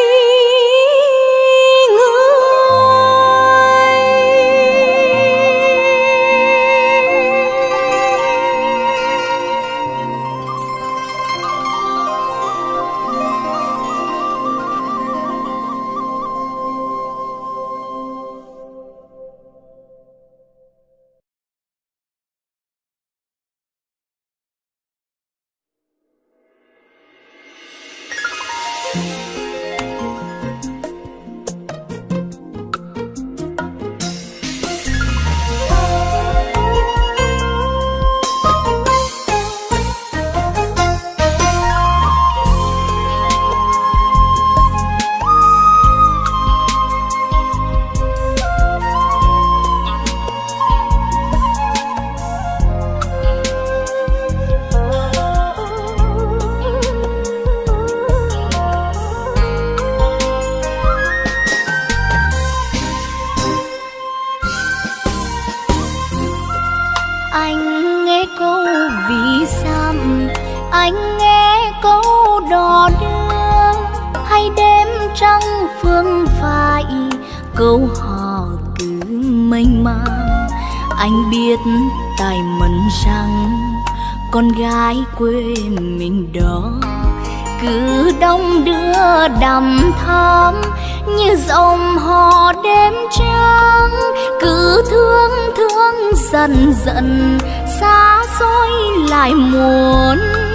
đưa, hay đêm trăng phương phai, câu hò cứ mênh mang. Anh biết tài mẫn rằng con gái quê mình đó cứ đông đưa đằm thắm như dòng hò đêm trắng, cứ thương thương dần dần xa xôi lại muốn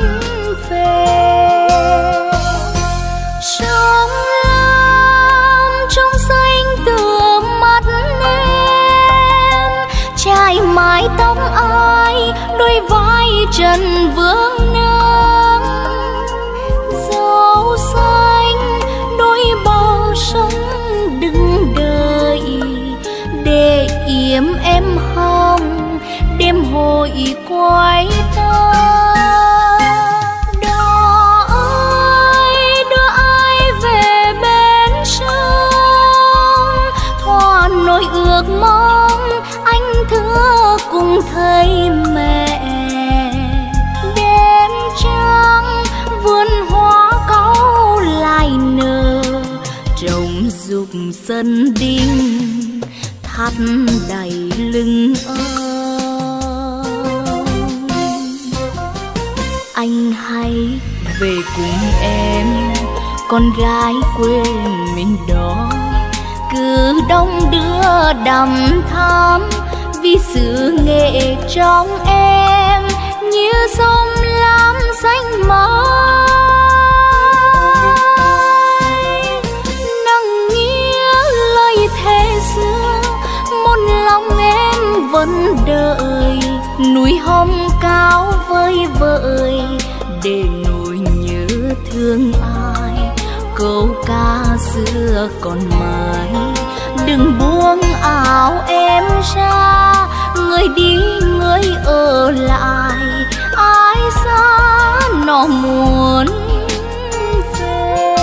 về. Trong lam trong xanh từ mắt em, chải mái tóc ai đôi vai trần vương nắng, dấu xanh đôi bờ sông đứng đợi để yếm em hồng đêm hội quay ta. Đó ơi đưa ai về bên sông, thỏa nỗi ước mong anh thưa cùng thấy mẹ. Đêm trăng vườn hoa cau lại nở, trồng dục sân đinh thắt đầy lưng ông. Anh hãy về cùng em, con gái quê mình đó cứ đông đưa đằm thắm, vì sự nghệ trong em như sông lam xanh mãi. Nặng nghĩa lời thề xưa, một lòng em vẫn đợi, núi hồng cao vơi vợi để nỗi nhớ thương ai. Câu ca xưa còn mãi, đừng buông áo em ra, người đi người ở lại, ai xa nó muốn về.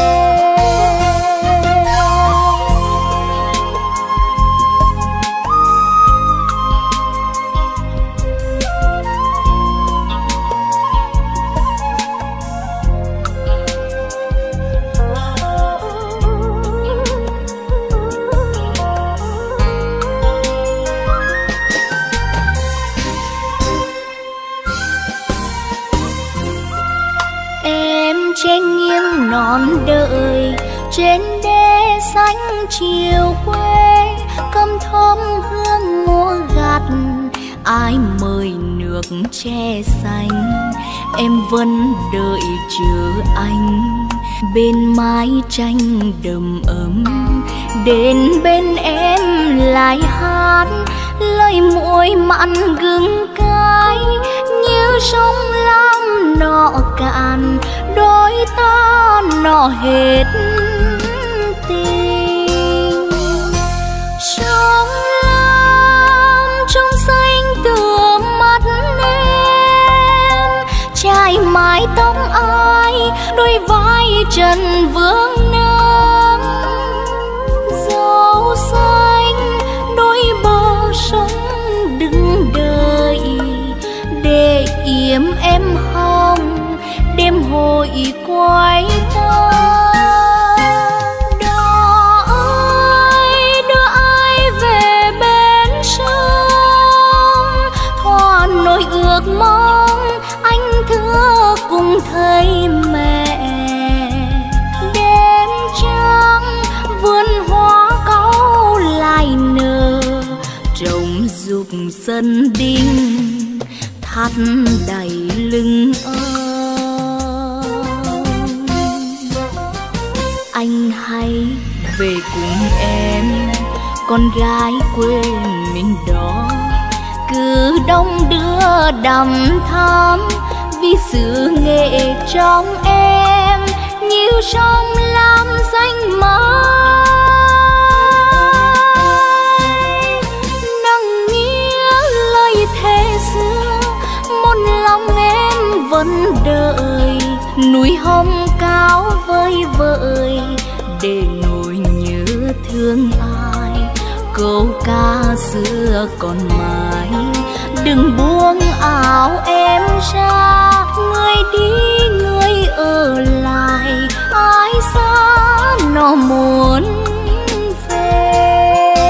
Trên nghiêng non đời, trên đê xanh chiều quê, cầm thơm hương mua gặt, ai mời nước tre xanh. Em vẫn đợi chờ anh bên mái tranh đầm ấm, đến bên em lại hát lời muối mặn gừng cay, như sông lam nọ cạn đôi ta nọ hết tình. Sông lam trong xanh từ mắt em, chải mái tóc ai đôi vai trần vương nắng, dấu xanh đôi bờ sông đứng đợi để yếm em hồng đêm hội quay ta. Đó ơi đưa ai về bên sông, thỏa nỗi ước mong anh thưa cùng thấy mẹ. Đêm trăng vườn hoa cau lại nở, trồng dục sân đinh thắt đầy lưng ông. Anh hãy về cùng em, con gái quê mình đó cứ đông đưa đằm thắm, vì sự nghệ trong em như sông lam xanh mãi. Nặng nghĩa lời thề xưa, một lòng em vẫn đợi, núi hồng cao vơi vợi để nỗi nhớ thương ai. Câu ca xưa còn mãi, đừng buông áo em ra, người đi người ở lại, ai xa nó muốn về.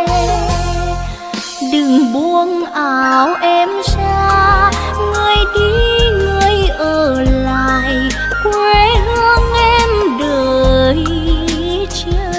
Đừng buông áo em ra, người đi người ở lại, quê hương em đợi chờ.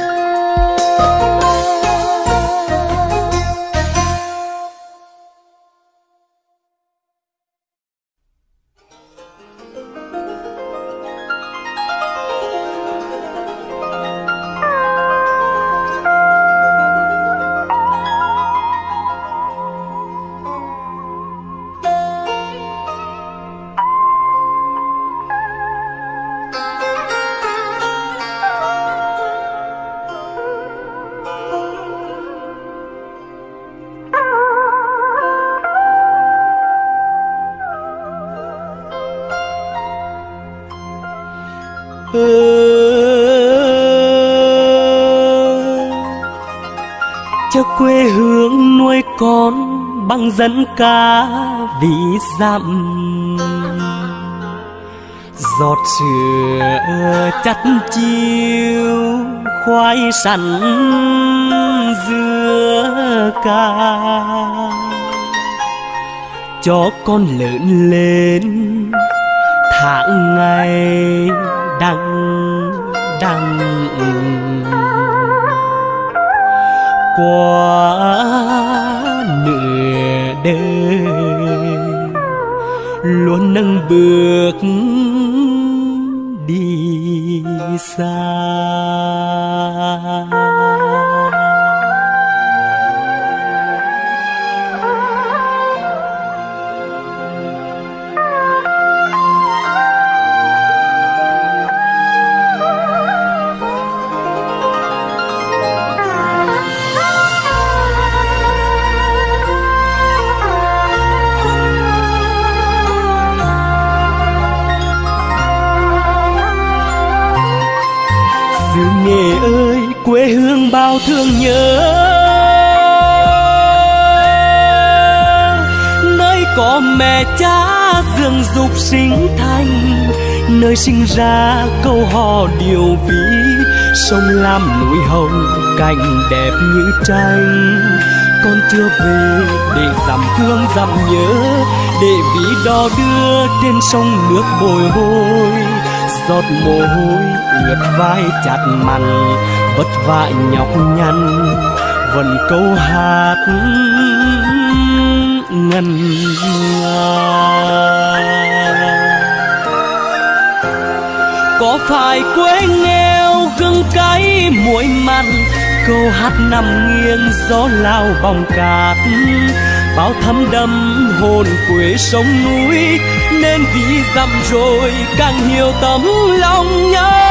Cho quê hương nuôi con bằng dân ca ví dặm, giọt sữa chắt chiêu khoai sắn dưa ca, cho con lớn lên tháng ngày đằng đằng. Qua nửa đời luôn nâng bước đi xa. Nghề ơi quê hương bao thương nhớ, nơi có mẹ cha dưỡng dục sinh thành, nơi sinh ra câu hò điều ví, sông lam núi hồng cảnh đẹp như tranh. Con chưa về để dằm thương dằm nhớ, để ví đò đưa trên sông nước bồi hồi, giọt mồ hôi ướt vai chặt mặn, vất vả nhọc nhằn vẫn câu hát ngân nga. Có phải quê nghèo gừng cay muối mặn, câu hát nằm nghiêng gió lao bóng cát, bao thấm đẫm hồn quê sông núi, nên vì dặm rồi càng hiểu tấm lòng nhau.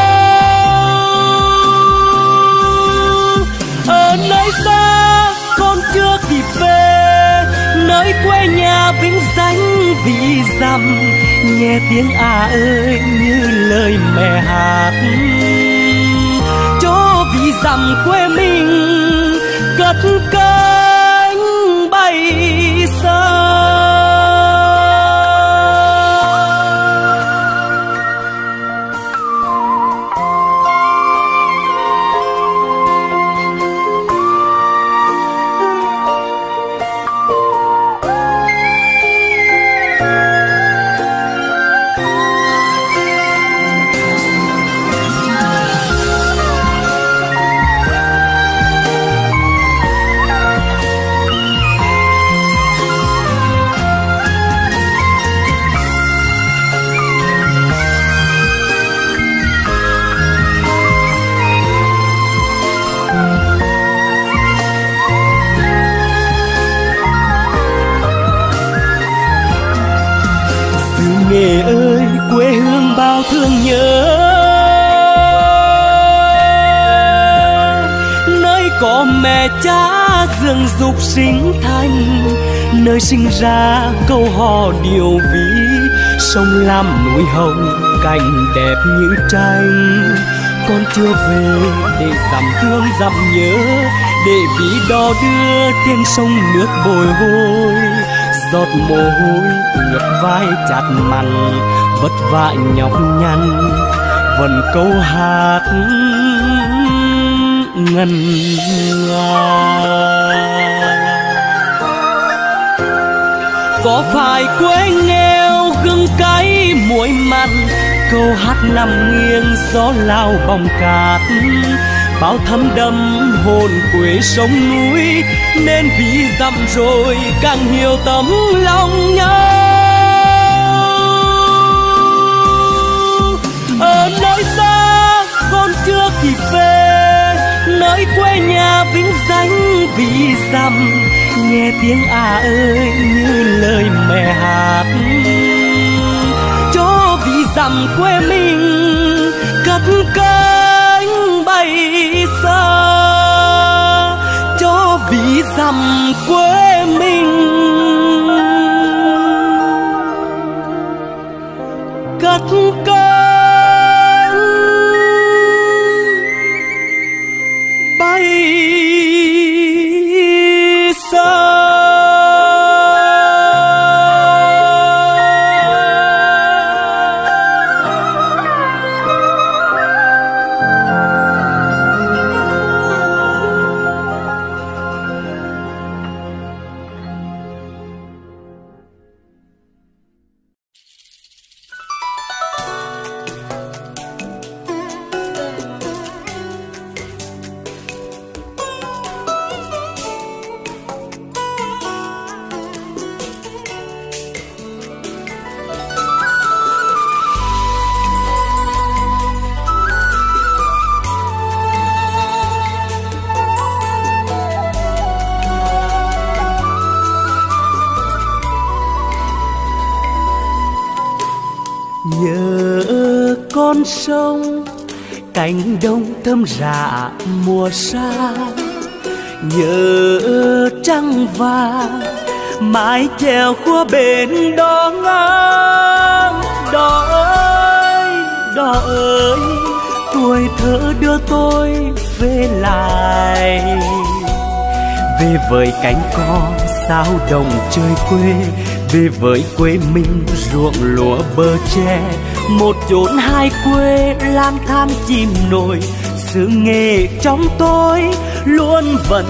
Ở nơi xa con chưa kịp về, nơi quê nhà vĩnh danh vì dặm, nghe tiếng ơi như lời mẹ hát, cho vì dặm quê mình cất cánh bay xa. Nghề ơi quê hương bao thương nhớ, nơi có mẹ cha dưỡng dục sinh thành, nơi sinh ra câu hò điều ví, sông lam núi hồng cảnh đẹp như tranh. con chưa về để dặm thương dặm nhớ, để bí đò đưa trên sông nước bồi hồi. Giọt mồ hôi ướt vai chát mặn, vất vả nhọc nhằn vẫn câu hát ngân nga. Có phải quê nghèo gừng cay muối mặn, câu hát nằm nghiêng gió lao bóng cát, bao thấm đẫm hồn quê sông núi, nên vì dặm rồi càng hiểu tấm lòng nhau. Ở nơi xa con chưa kịp về, nơi quê nhà vĩnh danh vì dặm, nghe tiếng ơi như lời mẹ hát, cho vì dặm quê mình cất cánh bay xa, cho vì dặm quê mình cất cánh bay xa. Nhớ con sông cánh đồng thơm rạ mùa xa, nhớ trăng vàng mái chèo qua bên đó ngang. Đò ơi tuổi thơ đưa tôi về lại, về với cánh cò sao đồng chơi quê, về với quê mình ruộng lúa bờ tre, một chốn hai quê lang thang chìm nổi, sự nghề trong tôi luôn vẫn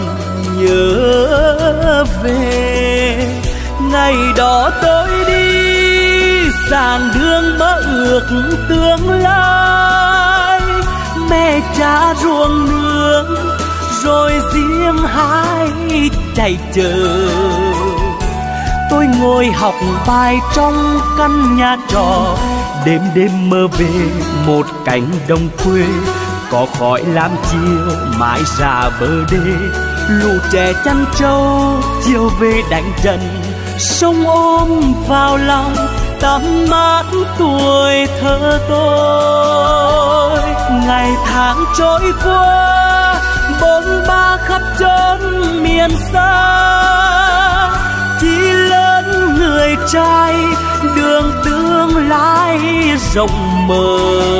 nhớ về. Ngày đó tôi đi sàng đường mơ ước tương lai, mẹ cha ruộng nương rồi riêng hai chạy chờ. Tôi ngồi học bài trong căn nhà trọ, đêm đêm mơ về một cánh đồng quê, có khói lam chiều mãi ra bờ đê, lũ trẻ chăn trâu chiều về đánh trận, sông ôm vào lòng tắm mát tuổi thơ tôi. Ngày tháng trôi qua bôn ba khắp chốn miền xa, chỉ lớn người trai đường tương lai rộng mở.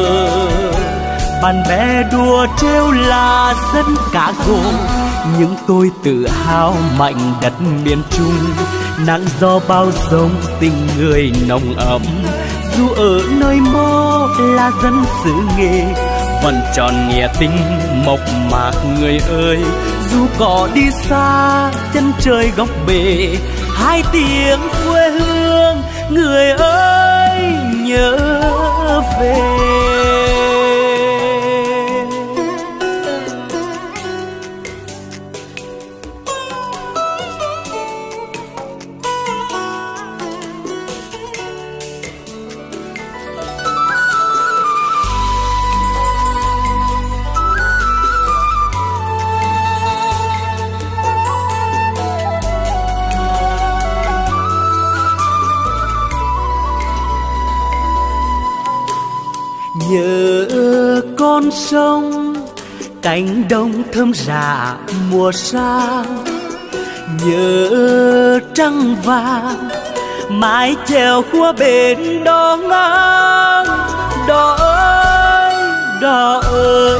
Bạn bè đùa trêu là dân cá gồ, nhưng tôi tự hào mạnh đất miền Trung. Nắng gió bao dung tình người nồng ấm, dù ở nơi mô là dân xứ nghề, vẫn tròn nghĩa tình mộc mạc người ơi. Dù có đi xa chân trời góc bể, hai tiếng quê hương người ơi nhớ về. Nhớ con sông cánh đồng thơm rạ mùa xa, nhớ trăng vàng mái chèo qua bên đó ngang. Đò ơi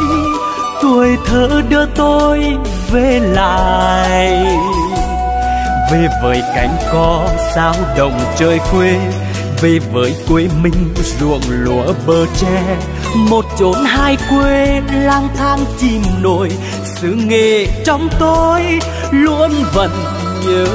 thơ đưa tôi về lại, về với cánh cỏ sao đồng trời quê, về với quê mình ruộng lúa bờ tre. Một chốn hai quê lang thang chìm nổi, xứ nghệ trong tôi luôn vẫn nhớ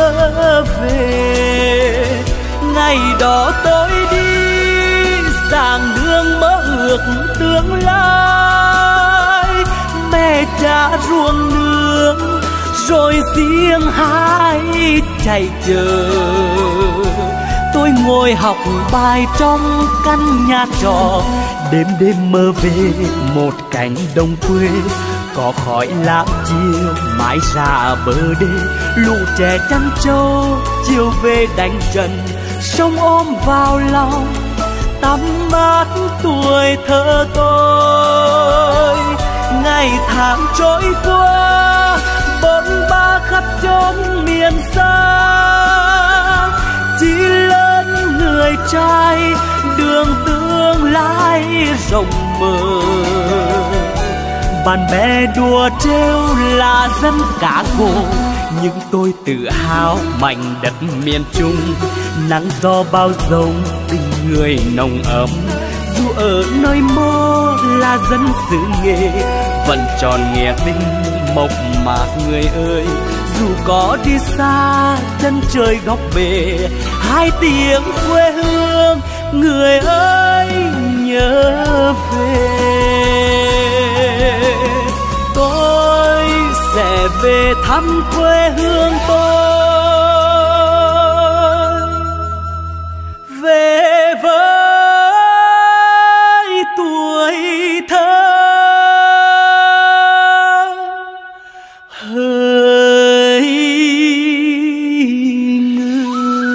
về. Ngày đó tôi đi giảng đường mơ ước tương lai, mẹ cha ruộng nương rồi riêng hai chạy chờ. Tôi ngồi học bài trong căn nhà trọ, đêm đêm mơ về một cánh đồng quê. Có khói lá chiều mái ra bờ đê, lũ trẻ chăn trâu chiều về đánh trận. Sông ôm vào lòng tắm mát tuổi thơ tôi. Ngày tháng trôi qua bôn ba khắp chốn miền xa, chỉ lớn người trai đường tương lai rộng mở. Bạn bè đùa trêu là dân cá cổ, nhưng tôi tự hào mảnh đất miền Trung. Nắng gió bao dông tình người nồng ấm, dù ở nơi mơ là dân xứ nghệ vẫn tròn nghĩa tình mộc mạc người ơi. Dù có đi xa chân trời góc bể, hai tiếng quê hương người ơi nhớ về. Tôi sẽ về thăm quê hương tôi, về với tuổi thơ hỡi người.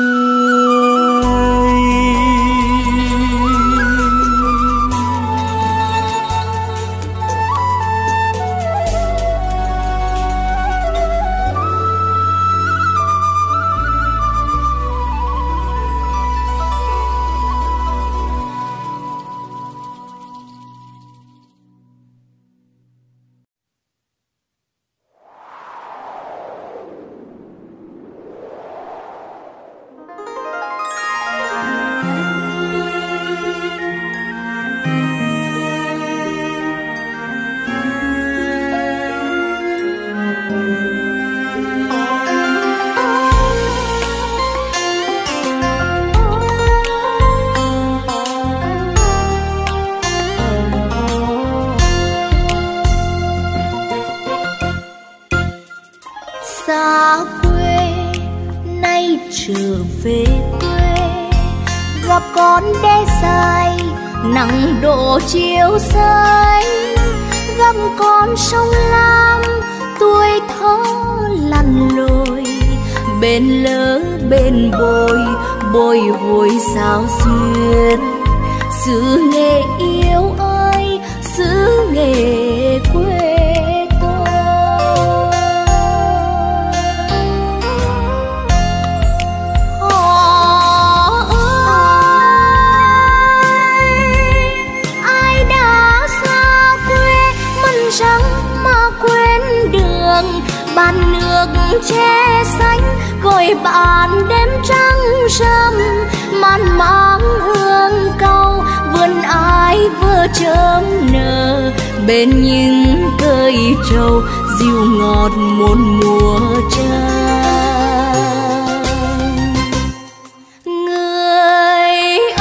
Xa quê nay trở về quê, gặp con đê dài nắng đổ chiều xanh, gặp con sông Lam tuổi thơ lặn lội. Bên lỡ bên bồi bồi hồi sao duyên, xứ nghệ yêu ơi xứ nghệ quê. Bàn nước che xanh gọi bạn đêm trăng râm, man máng hương cau vườn ai vừa chớm nở. Bên những cây trầu dịu ngọt một mùa trăng. Người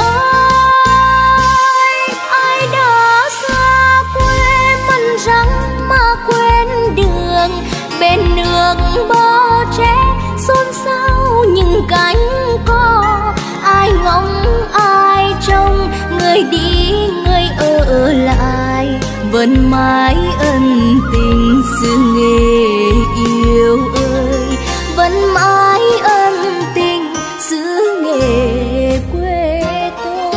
ơi ai đã xa quê mân răng mà quên đường. Bên nước bờ tre xôn xao những cánh cò, ai ngóng ai trông người đi người ở lại. Vẫn mãi ân tình xứ nghệ yêu ơi, vẫn mãi ân tình xứ nghệ quê tôi.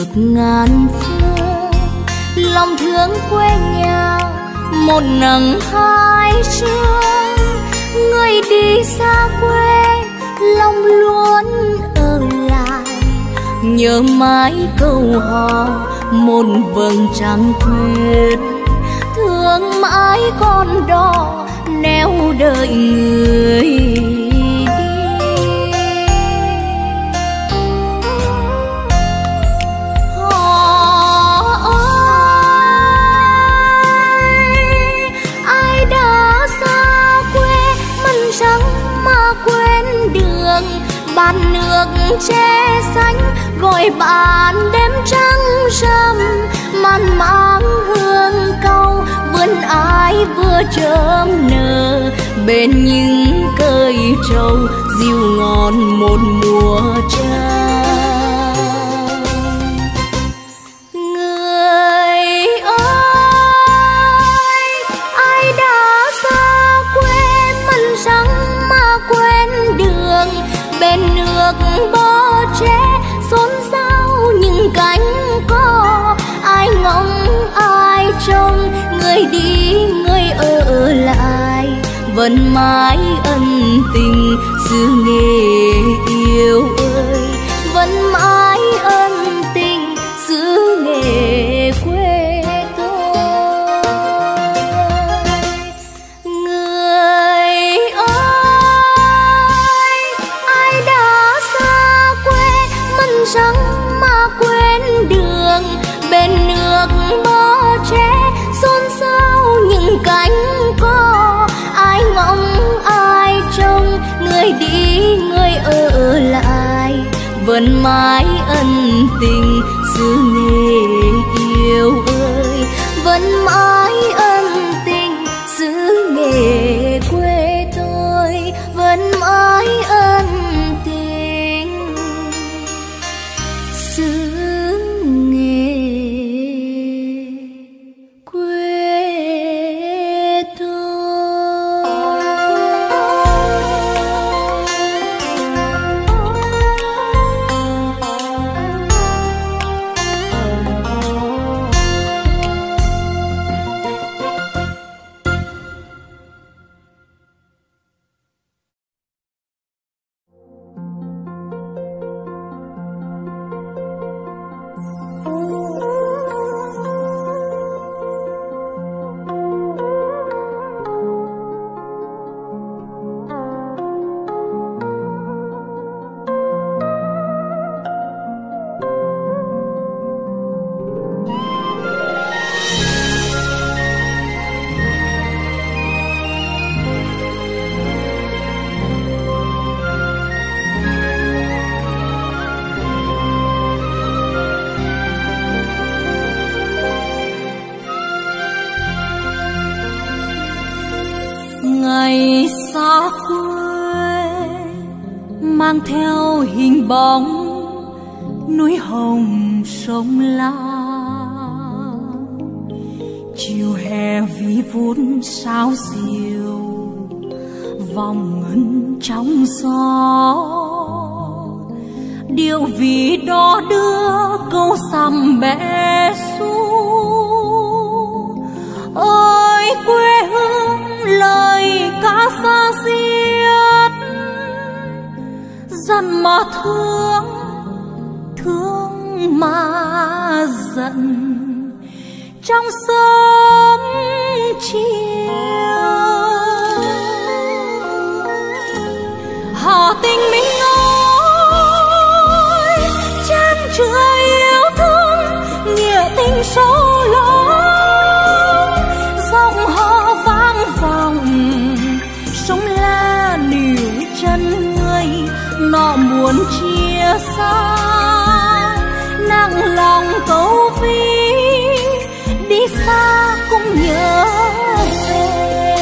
ngàn phương, lòng thương quê nhà một nắng hai sương. Người đi xa quê lòng luôn ở lại, nhớ mãi câu hò một vầng trăng khuyết. Thương mãi con đò neo đợi người đi. Họ ơi, ai đã xa quê mân trắng mà quên đường. Bàn nước che xanh gọi bạn đêm trăng rằm, màn mang hương cau vườn ai vừa chớm nở. Bên những cây trầu dịu ngon một mùa trăng. Người ơi, ai đã xa quê mân trắng mà quên đường. Bên nước bờ tre xôn xao những cánh cò, ai ngóng ai trông, người đi người ở lại vẫn mãi ân tình xứ nghề yêu ơi, vẫn mãi ân tình xứ nghề quê tôi. Người ơi, ai đã xa quê mân trắng mà quên đường. Bên nước bờ tre xôn xao những cánh cò, ai ngóng ai trông, người đi người ở lại vẫn mãi ân tình xứ nghề yêu ơi, vẫn mãi ân tình xứ nghề quê tôi, vẫn mãi ân tình xứ ngày xa quê mang theo hình bóng núi hồng sông La. Chiều hè vi vút sao diều vòng ngân trong gió, điều vì đó đưa câu sầm bé xu. Ôi quê hương lời ca xa xiết, giận mà thương, thương mà giận trong sớm chiều. Hà tình mình ơi, chan chứa yêu thương nghĩa tình sâu lắng, giọng họ vang vọng sông La níu chân người nọ muốn chia xa. Nặng lòng câu ví đi xa cũng nhớ về.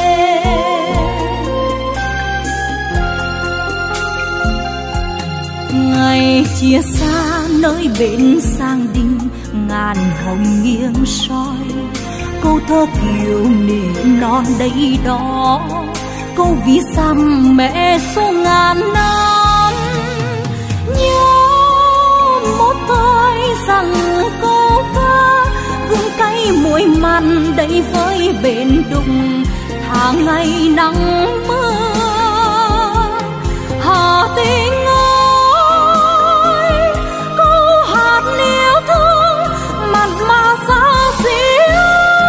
Ngày chia xa nơi bến sang đinh, ngàn hồng nghiêng soi câu thơ kiều niệm non đây đó. Câu ví xăm mẹ số ngàn năm, nhớ một thời rằng câu ca gương cay muối mặn đầy với bền đụng tháng ngày nắng mưa. Hà Tĩnh ơi, câu hát yêu thương mặn mà xa xuyên,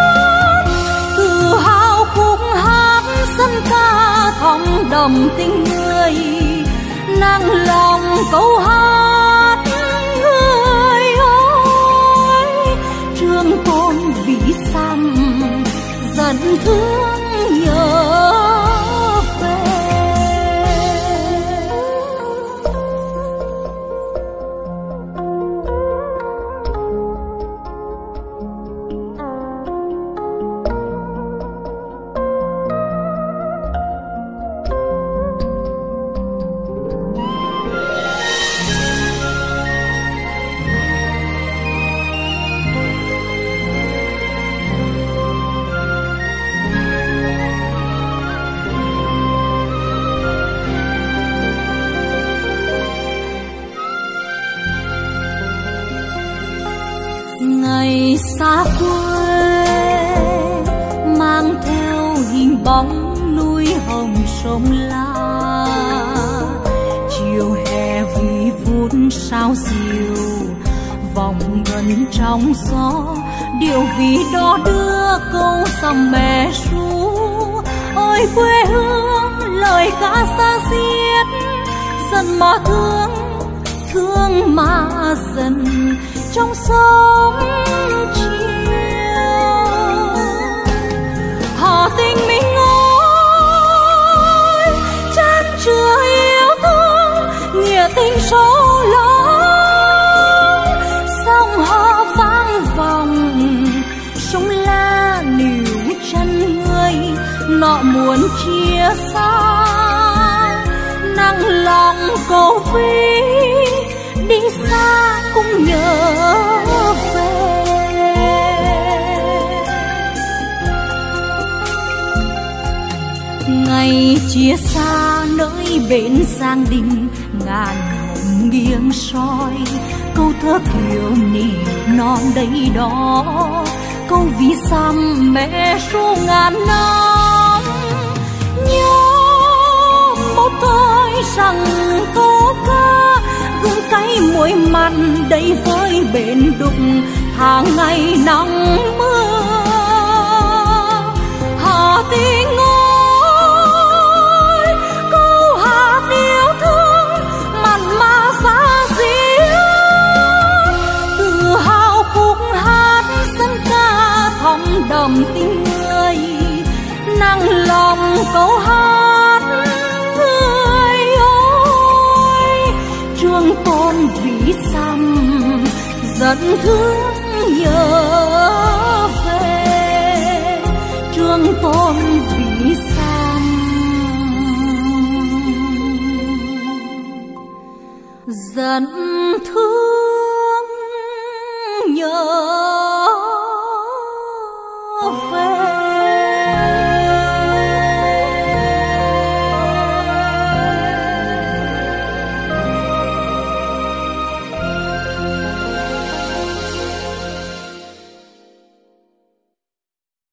tự hào khúc hát dân ca thắm đậm tình người, nặng lòng câu hát người ơi. Trường Tôn Vĩ Xăm dần thương nhớ về. Ngày xa quê mang theo hình bóng núi hồng sông La, chiều hè vi vút sao diều vòng gần trong gió, điều vì đó đưa câu dòng mẹ ru. Ôi quê hương lời ca xa xiết, dần mà thương thương mà dần trong sớm chiều. Hà Tĩnh mình ơi, chan chứa yêu thương nghĩa tình số lớn, sông Hà vang vòng sông La níu chân người nọ muốn chia xa, nặng lòng cầu phi đi xa cũng nhớ về. Ngày chia xa nơi bên Giang Đình, ngàn hồng nghiêng soi câu thơ kiều nỉ non đây đó, câu vì xăm mẹ ru ngàn năm. Nhớ một thời rằng câu ca gương cay muối mặn đầy với bền đụng tháng ngày nắng mưa. Hà Tĩnh ơi, câu hát yêu thương mặn mà xa xuyên, tự hào khúc hát dân ca thắm đậm tình người, nặng lòng câu hát người ơi. Trường Tôn Vĩ Xăm dần thương nhớ